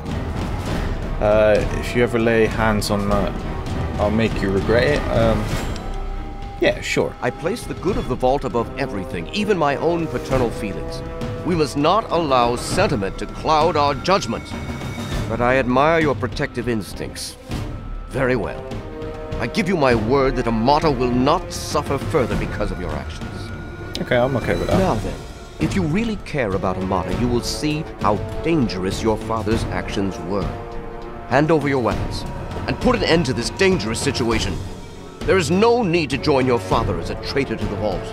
If you ever lay hands on that, I'll make you regret it. Yeah, sure. I place the good of the vault above everything, even my own paternal feelings. We must not allow sentiment to cloud our judgment. But I admire your protective instincts. Very well. I give you my word that Amata will not suffer further because of your actions. Okay, I'm okay with that. Now then, if you really care about Amata, you will see how dangerous your father's actions were. Hand over your weapons, and put an end to this dangerous situation. There is no need to join your father as a traitor to the vault.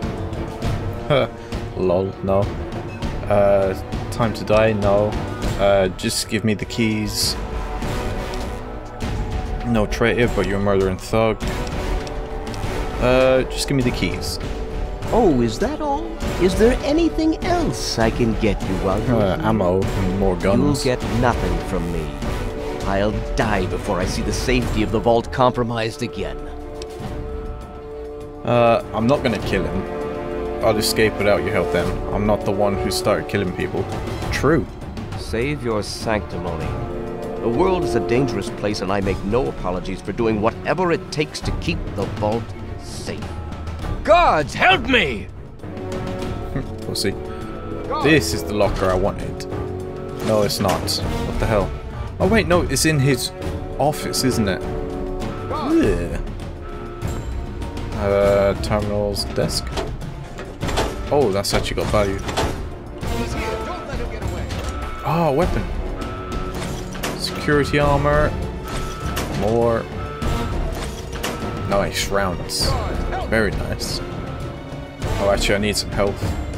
Lol, no. Time to die, no. Just give me the keys. No traitor, but you're a murdering thug. Just give me the keys. Oh, is that all? Is there anything else I can get you while you're here? Ammo and more guns. You'll get nothing from me. I'll die before I see the safety of the vault compromised again. I'm not gonna kill him. I'll escape without your help then. I'm not the one who started killing people. True. Save your sanctimony. The world is a dangerous place and I make no apologies for doing whatever it takes to keep the vault safe. Guards, help me! Pussy. This is the locker I wanted. No, it's not. What the hell? Oh wait, no, it's in his office, isn't it? Yeah. Terminal's desk. Oh, that's actually got value. He's here. Don't let him get away. Oh, weapon. Security armor. More. Nice rounds. Very nice. Oh, actually, I need some health.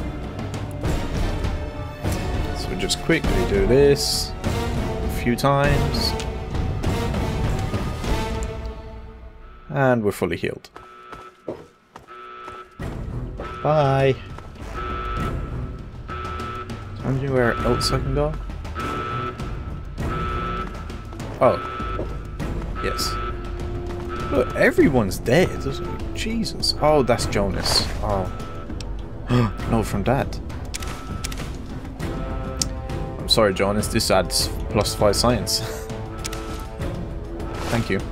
So we just quickly do this a few times. And we're fully healed. Bye. Anywhere else I can go? Oh. Yes. Look, everyone's dead. Jesus. Oh, that's Jonas. Oh. No, from Dad. I'm sorry, Jonas. This adds +5 science. Thank you.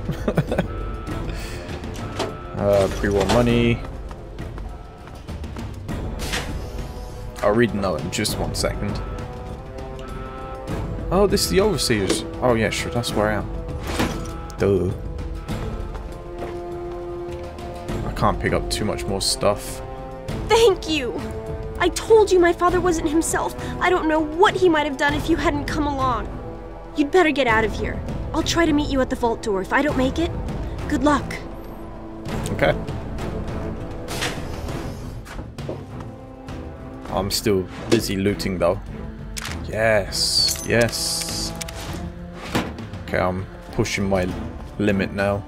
Pre-war money. I'll read the note in just 1 second. Oh, this is the Overseers. Oh, yeah, sure. That's where I am. Duh. I can't pick up too much more stuff. Thank you! I told you my father wasn't himself. I don't know what he might have done if you hadn't come along. You'd better get out of here. I'll try to meet you at the vault door. If I don't make it, good luck. Okay. I'm still busy looting though. Yes, yes. Okay, I'm pushing my limit now.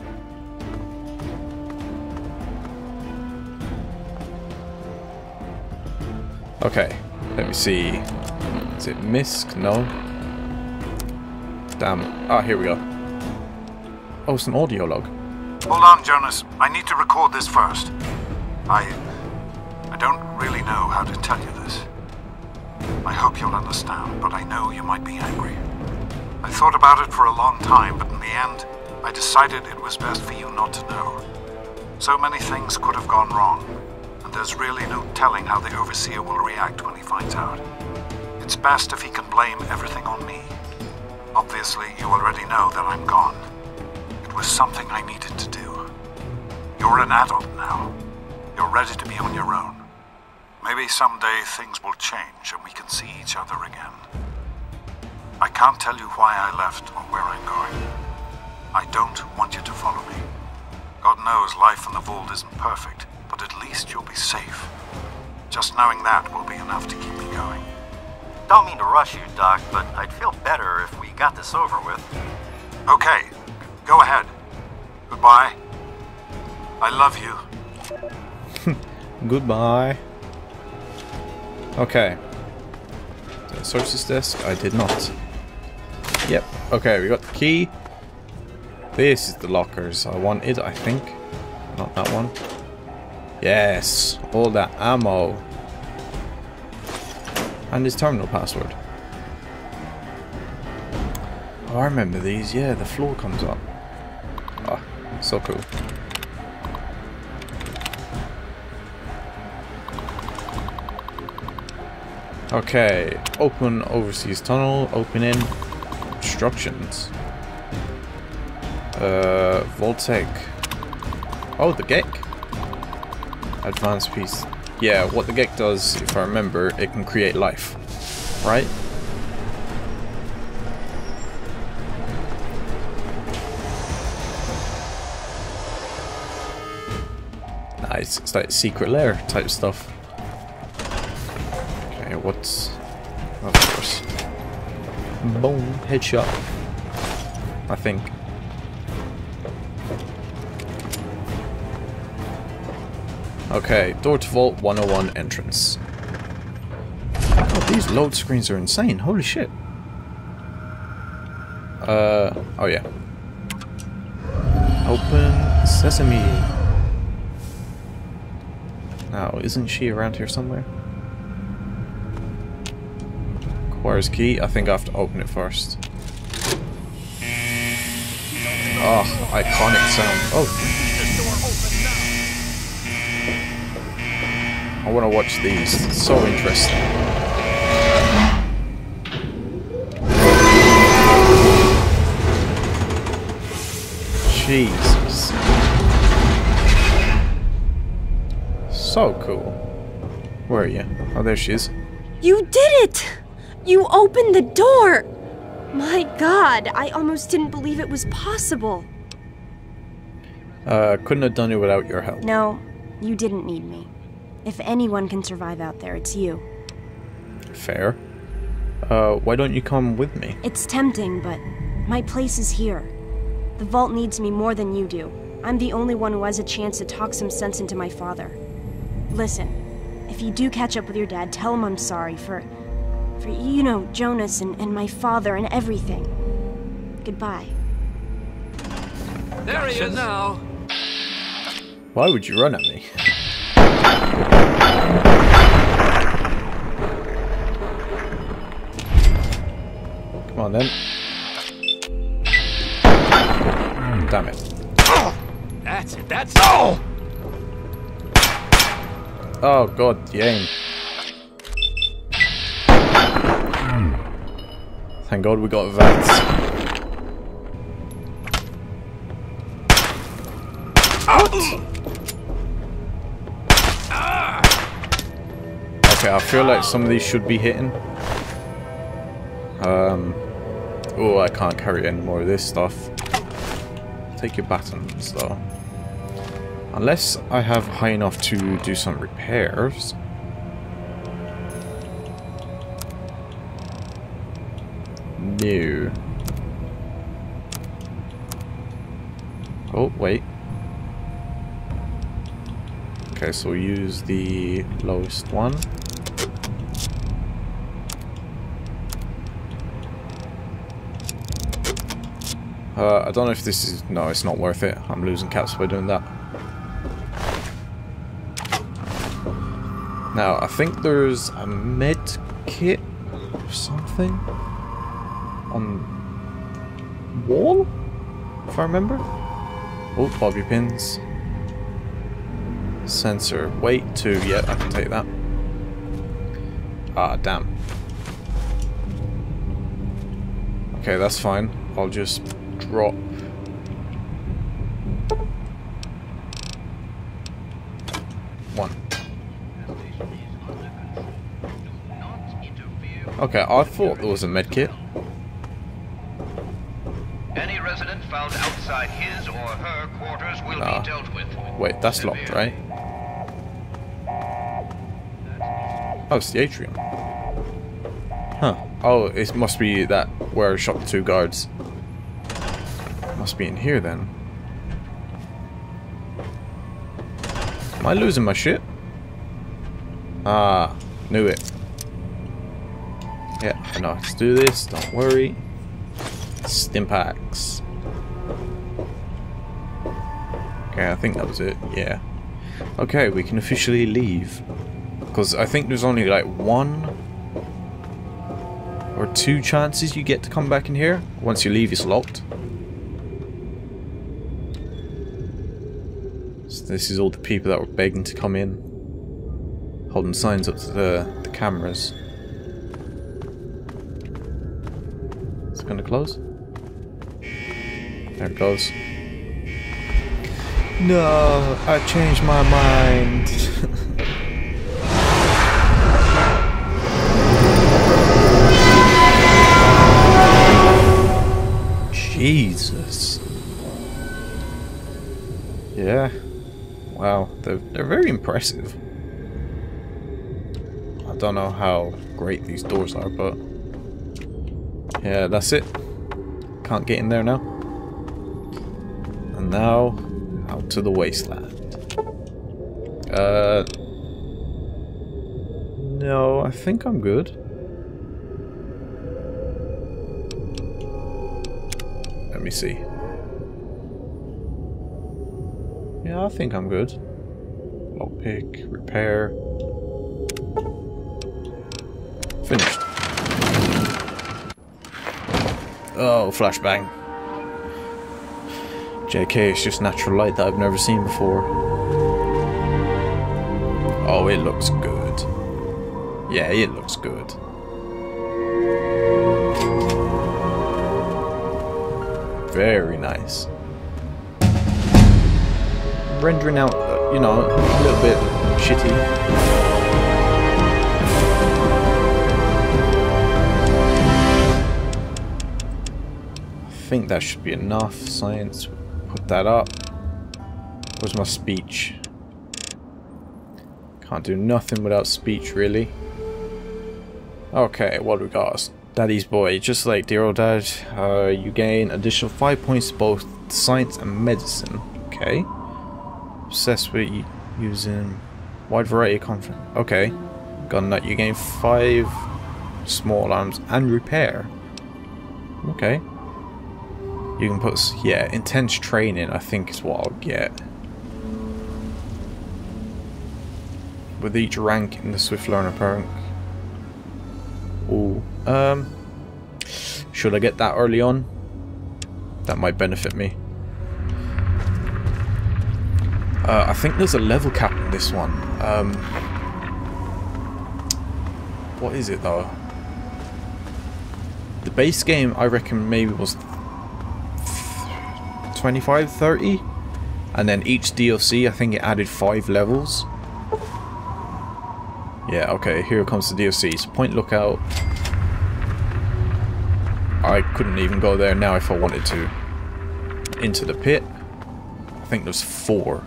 Okay, let me see. Is it Misk? No. Damn. Ah, here we go. Oh, it's an audio log. Hold on, Jonas. I need to record this first. I don't really know how to tell you this. I hope you'll understand, but I know you might be angry. I thought about it for a long time, but in the end, I decided it was best for you not to know. So many things could have gone wrong, and there's really no telling how the Overseer will react when he finds out. It's best if he can blame everything on me. Obviously, you already know that I'm gone. It was something I needed to do. You're an adult now. You're ready to be on your own. Maybe someday things will change and we can see each other again. I can't tell you why I left or where I'm going. I don't want you to follow me. God knows life in the vault isn't perfect, but at least you'll be safe. Just knowing that will be enough to keep me going. Don't mean to rush you, Doc, but I'd feel better if we got this over with. Okay, go ahead. Goodbye. I love you. Goodbye. Okay. Did I search this desk? I did not. Yep. Okay, we got the key. This is the lockers I wanted, I think. Not that one. Yes. All that ammo. And his terminal password. Oh, I remember these. Yeah, the floor comes up. Ah, so cool. Okay, open overseas tunnel, open in instructions. Voltaic. Oh, the Gek. Advanced piece. Yeah, what the Gek does, if I remember, it can create life. Right? Nice. It's like secret lair type stuff. Okay, what's... Of course. Boom. Headshot. I think. Okay, door to vault 101 entrance. Oh, these load screens are insane. Holy shit. Oh yeah. Open sesame. Now, isn't she around here somewhere? Where's key? I think I have to open it first. Oh, iconic sound. Oh. I want to watch these. It's so interesting. Jesus. So cool. Where are you? Oh, there she is. You did it! You opened the door! My God, I almost didn't believe it was possible. Couldn't have done it without your help. No, you didn't need me. If anyone can survive out there, it's you. Fair. Why don't you come with me? It's tempting, but my place is here. The vault needs me more than you do. I'm the only one who has a chance to talk some sense into my father. Listen, if you do catch up with your dad, tell him I'm sorry for you know, Jonas and my father and everything. Goodbye. There he is now. Why would you run at me? Come on then. Damn it. That's it, that's it. Oh! Oh god, the aim. Thank god we got VATS. Okay, I feel like some of these should be hitting. Oh, I can't carry any more of this stuff. Take your batons though. Unless I have high enough to do some repairs. No. Oh, wait. Okay, so we'll use the lowest one. I don't know if this is... No, it's not worth it. I'm losing caps by doing that. Now, I think there's a med kit or something on wall, if I remember. Oh, bobby pins. Sensor. Weight 2. Yeah, I can take that. Ah, damn. Okay, that's fine. I'll just drop. One. Okay, I thought there was a med kit. Any resident found outside his or her quarters will be dealt with. Wait, that's locked, right? Oh, it's the atrium. Huh. Oh, it must be that where I shot the 2 guards. Must be in here then. Am I losing my shit? Ah, knew it. Yeah, I know how to do this, don't worry. Stimpaks. Okay, I think that was it, yeah. Okay, we can officially leave. Because I think there's only like 1 or 2 chances you get to come back in here. Once you leave, it's locked. So this is all the people that were begging to come in. Holding signs up to the cameras. Is it going to close? There it goes. No, I changed my mind. Jesus. Yeah. Wow, they're very impressive. I don't know how great these doors are, but yeah, that's it. Can't get in there now. And now out to the wasteland. No, I think I'm good. Let me see. Yeah, I think I'm good. Lockpick, repair. Finished. Oh, flashbang. JK, it's just natural light that I've never seen before. Oh, it looks good. Yeah, it looks good. Very nice. Rendering out, you know, a little bit shitty. I think that should be enough. Science, put that up. Where's my speech? Can't do nothing without speech, really. Okay, what do we got? Daddy's boy, just like dear old dad, you gain additional 5 points to both science and medicine. Okay. Obsessed with using wide variety of confidence. Okay. Gun nut, you gain 5 small arms and repair. Okay. You can put, yeah, intense training, I think is what I'll get. With each rank in the Swift Learner perk. Ooh. Should I get that early on? That might benefit me. I think there's a level cap in this one. What is it though? The base game I reckon maybe was 25, 30, and then each DLC I think it added 5 levels. Yeah, okay, here comes the DLCs. Point Lookout. I couldn't even go there now if I wanted to. Into the Pit. I think there's 4.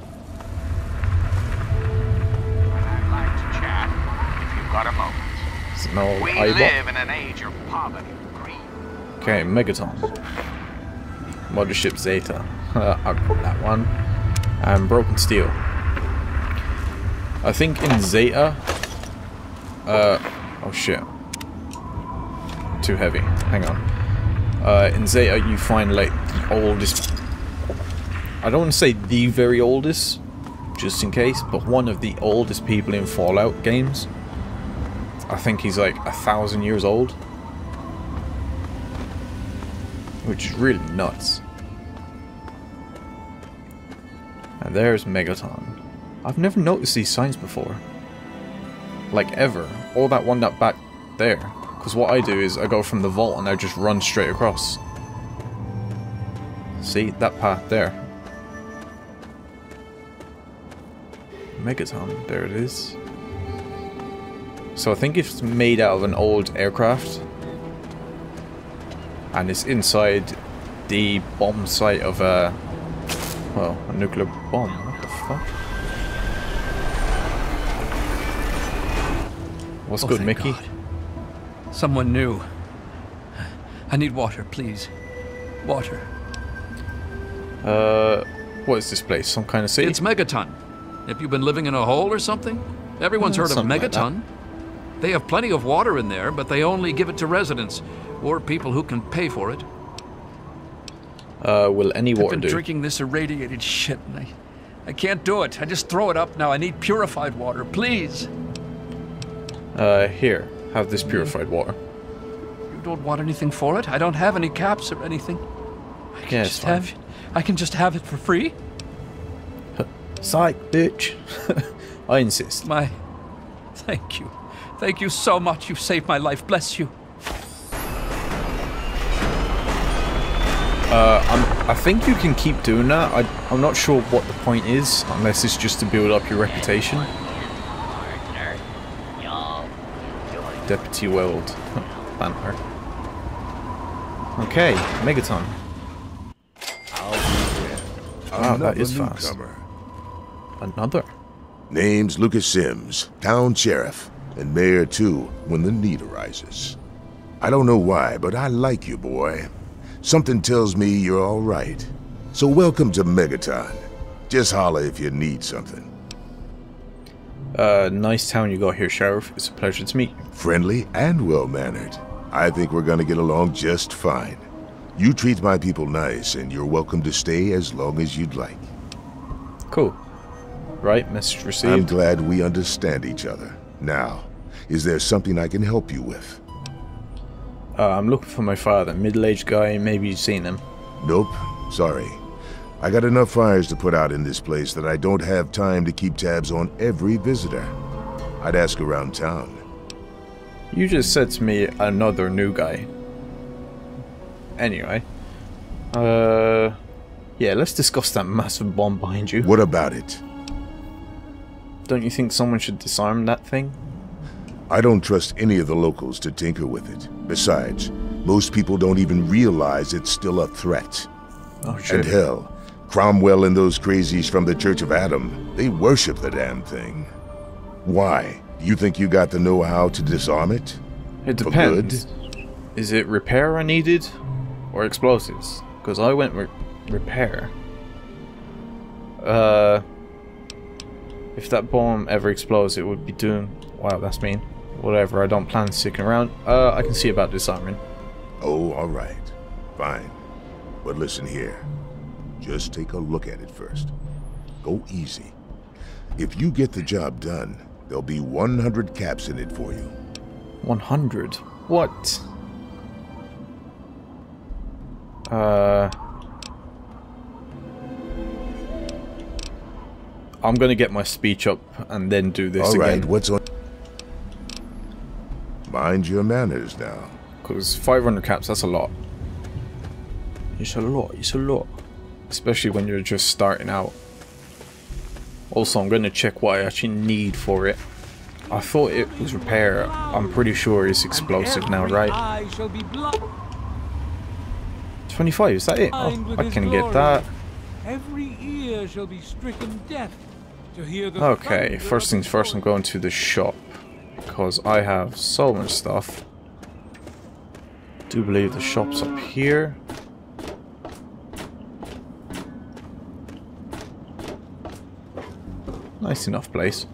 I'd like to chat, if you've got a moment. No, we live in an age of poverty and greed. Okay, Megaton. Mothership Zeta. I'll put that one. And Broken Steel. I think in Zeta... oh shit. Too heavy. Hang on. In Zeta you find like the oldest, I don't want to say the very oldest, just in case, but one of the oldest people in Fallout games. I think he's like 1,000 years old, which is really nuts. And there's Megaton. I've never noticed these signs before, like ever, or that one that back there, because what I do is I go from the vault and I just run straight across. See that path there? Megaton, there it is. So I think it's made out of an old aircraft, and it's inside the bomb site of a nuclear bomb. What the fuck? What's good, Mickey? God. Someone new. I need water, please. Water. What is this place? Some kind of city? It's Megaton. Have you been living in a hole or something? Everyone's heard of Megaton. They have plenty of water in there, but they only give it to residents or people who can pay for it. Will any water do? I've been drinking this irradiated shit, and I can't do it. I just throw it up now. I need purified water, please. Here, have this purified water. You don't want anything for it? I don't have any caps or anything. I can just have it for free. Psych, bitch. I insist. Thank you. Thank you so much. You saved my life. Bless you. I think you can keep doing that. I'm not sure what the point is, unless it's just to build up your reputation. Deputy Weld. Banter. Okay, Megaton. Wow, that is fast. Another? Name's Lucas Sims, town sheriff, and mayor too, when the need arises. I don't know why, but I like you, boy. Something tells me you're all right. So welcome to Megaton. Just holler if you need something. Nice town you got here, Sheriff. It's a pleasure to meet you. Friendly and well-mannered. I think we're gonna get along just fine. You treat my people nice, and you're welcome to stay as long as you'd like. Cool. Right, message received. I'm glad we understand each other. Now, is there something I can help you with? I'm looking for my father, middle-aged guy, maybe you've seen him. Nope, sorry. I got enough fires to put out in this place that I don't have time to keep tabs on every visitor. I'd ask around town. You just said to me another new guy. Anyway. Yeah, let's discuss that massive bomb behind you. What about it? Don't you think someone should disarm that thing? I don't trust any of the locals to tinker with it. Besides, most people don't even realize it's still a threat. Oh, shit. And hell, Cromwell and those crazies from the Church of Adam, they worship the damn thing. Why? Do you think you got the know-how to disarm it? It depends. Is it repair I needed? Or explosives? Because I went repair. If that bomb ever explodes, it would be doomed. Wow, that's mean. Whatever, I don't plan sticking around. I can see about disarming. Oh, alright. Fine. But listen here. Just take a look at it first. Go easy. If you get the job done, there'll be 100 caps in it for you. 100? What? I'm gonna get my speech up and then do this again. Alright, what's on? Mind your manners now. Because 500 caps, that's a lot. It's a lot, it's a lot. Especially when you're just starting out. Also, I'm gonna check what I actually need for it. I thought it was repair. I'm pretty sure it's explosive now, right? 25, is that it? Oh, I can get that. Every ear shall be stricken deaf to hear the Okay, first things first, I'm going to the shop. Because I have so much stuff. Do believe the shop's up here. Nice enough place.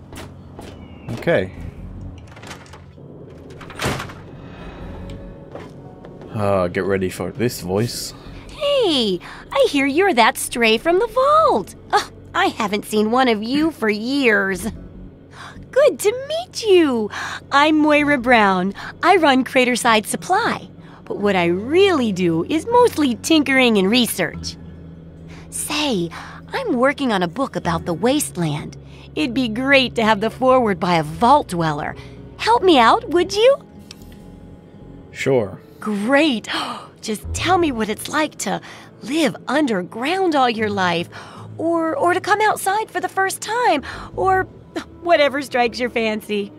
Okay. Get ready for this voice. Hey, I hear you're that stray from the vault. Oh, I haven't seen one of you for years. Good to meet you. I'm Moira Brown. I run Craterside Supply. But what I really do is mostly tinkering and research. Say, I'm working on a book about the Wasteland. It'd be great to have the foreword by a vault dweller. Help me out, would you? Sure. Great. Just tell me what it's like to live underground all your life, or to come outside for the first time, or whatever strikes your fancy.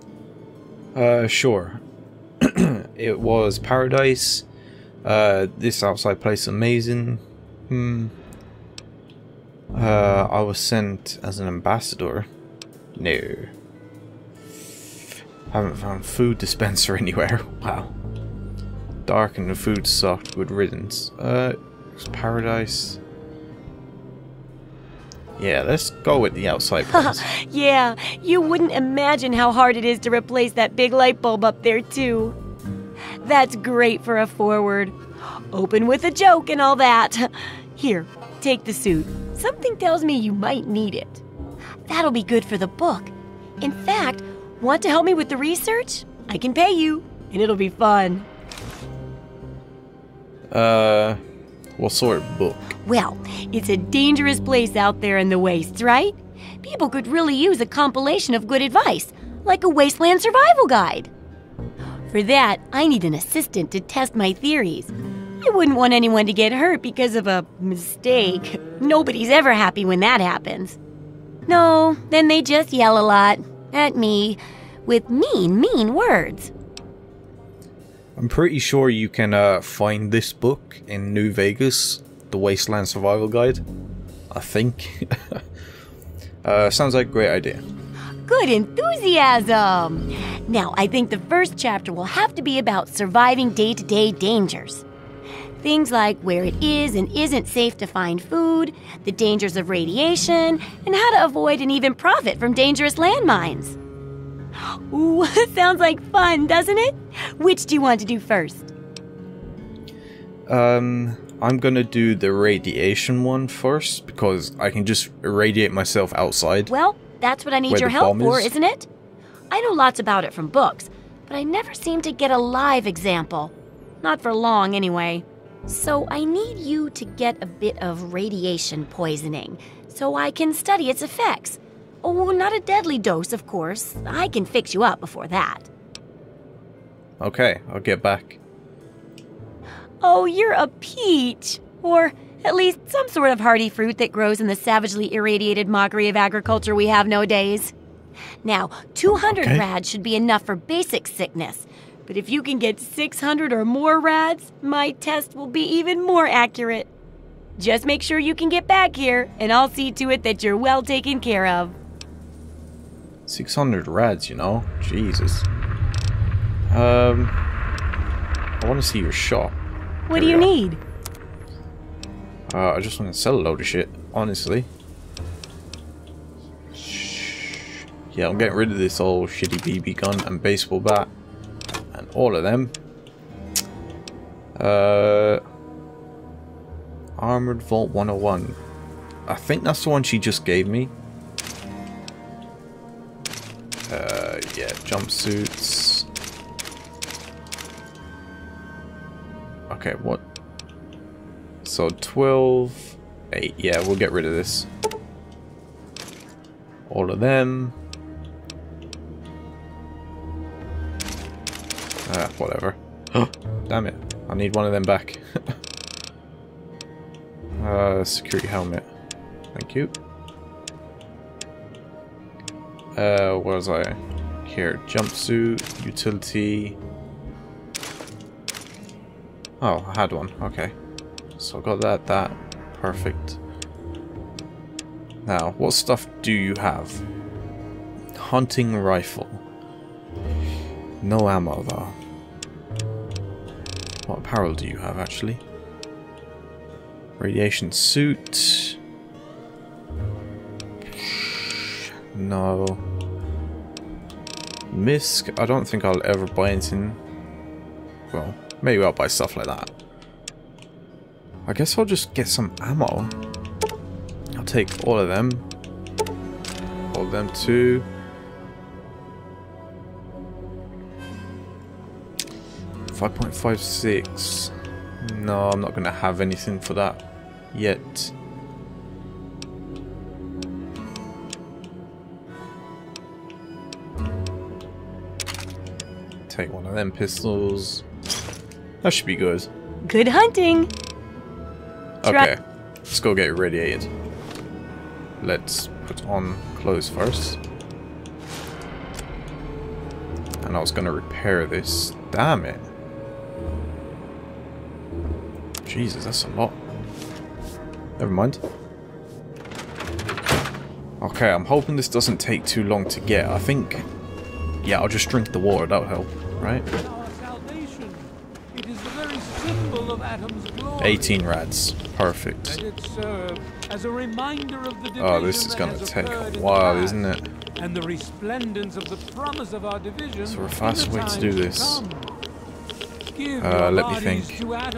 Sure. It was paradise. This outside place amazing. I was sent as an ambassador. No. Haven't found food dispenser anywhere. Wow. Dark and the food sucked. Good riddance. It's paradise. Yeah, let's go with the outside place. Yeah, you wouldn't imagine how hard it is to replace that big light bulb up there, too. That's great for a forward. Open with a joke and all that. Here, take the suit. Something tells me you might need it. That'll be good for the book. In fact, want to help me with the research? I can pay you, and it'll be fun. What sort of book? Well, it's a dangerous place out there in the wastes, right? People could really use a compilation of good advice, like a wasteland survival guide. For that, I need an assistant to test my theories. I wouldn't want anyone to get hurt because of a mistake. Nobody's ever happy when that happens. No, then they just yell a lot at me with mean words. I'm pretty sure you can find this book in New Vegas, the Wasteland Survival Guide. I think. Sounds like a great idea. Good enthusiasm! Now, I think the first chapter will have to be about surviving day-to-day dangers. Things like where it is and isn't safe to find food, the dangers of radiation, and how to avoid and even profit from dangerous landmines. Ooh, sounds like fun, doesn't it? Which do you want to do first? I'm gonna do the radiation one first, because I can just irradiate myself outside. Well, that's what I need your help for, isn't it? I know lots about it from books, but I never seem to get a live example. Not for long, anyway. So I need you to get a bit of radiation poisoning, so I can study its effects. Oh, not a deadly dose, of course. I can fix you up before that. Okay, I'll get back. Oh, you're a peach. Or at least some sort of hardy fruit that grows in the savagely irradiated mockery of agriculture we have nowadays. Now, 200 rads should be enough for basic sickness. But if you can get 600 or more rads, my test will be even more accurate. Just make sure you can get back here, and I'll see to it that you're well taken care of. 600 rads, you know? Jesus. I want to see your shop. What do you need? I just want to sell a load of shit, honestly. Yeah, I'm getting rid of this old shitty BB gun and baseball bat. And all of them. Armored Vault 101. I think that's the one she just gave me. Yeah, jumpsuits. Okay, what? So 12, 8. Yeah, we'll get rid of this. All of them. Whatever. Damn it. I need one of them back. Security helmet. Thank you. Where was I? Here, jumpsuit, utility. Oh, I had one. Okay. So I got that. Perfect. Now, what stuff do you have? Hunting rifle. No ammo, though. What apparel do you have, actually? Radiation suit. No. Misk. I don't think I'll ever buy anything. Well, Maybe I'll buy stuff like that. I guess I'll just get some ammo. I'll take all of them. All of them too. $5.56. No, I'm not going to have anything for that yet. Take one of them pistols. That should be good. Good hunting. Okay, let's go get irradiated. Let's put on clothes first. And I was going to repair this. Damn it. Jesus, that's a lot. Never mind. Okay, I'm hoping this doesn't take too long to get. I think... yeah, I'll just drink the water. That'll help, right? 18 rads. Perfect. Oh, this is gonna take a while, isn't it? And the resplendence of the promise of our division. So a fast way to do this. Let me think.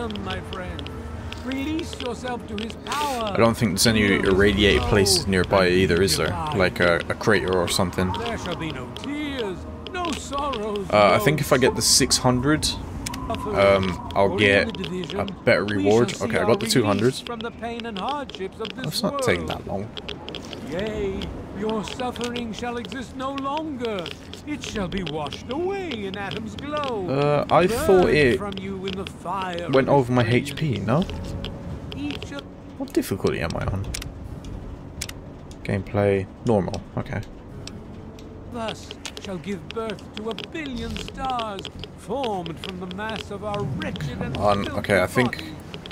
I don't think there's any irradiated places nearby either, is there? Like a crater or something. There shall be no tears, no sorrows. I think if I get the 600, I'll get a better reward. Okay, I got the 200. That's not taking that long. Yea, your suffering shall exist no longer. It shall be washed away in Adam's glow. I thought it went over my HP, no? What difficulty am I on? Gameplay, normal, okay. Thus shall give birth to 1 billion stars, formed from the mass of our wretched and okay, I think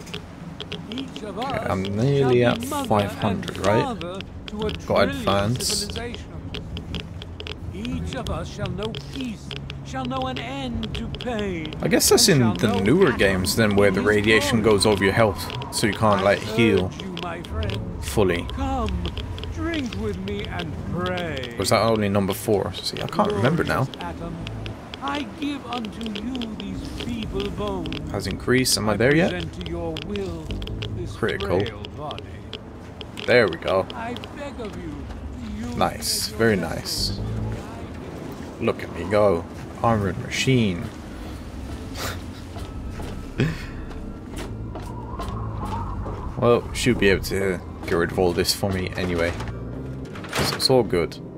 okay, I'm nearly at 500, right? Got advance. Each of us shall know peace, shall know an end to pain. I guess that's in the newer games then, where the radiation goes over your health, so you can't like heal fully. Come, drink with me and pray. Was that only number 4? See, I can't remember now. I give unto you these feeble bones. Has increased. Am I there yet? Critical. There we go. I beg of you. Nice. Very nice. Look at me go. Armored machine. Well, should be able to get rid of all this for me anyway. So it's all good.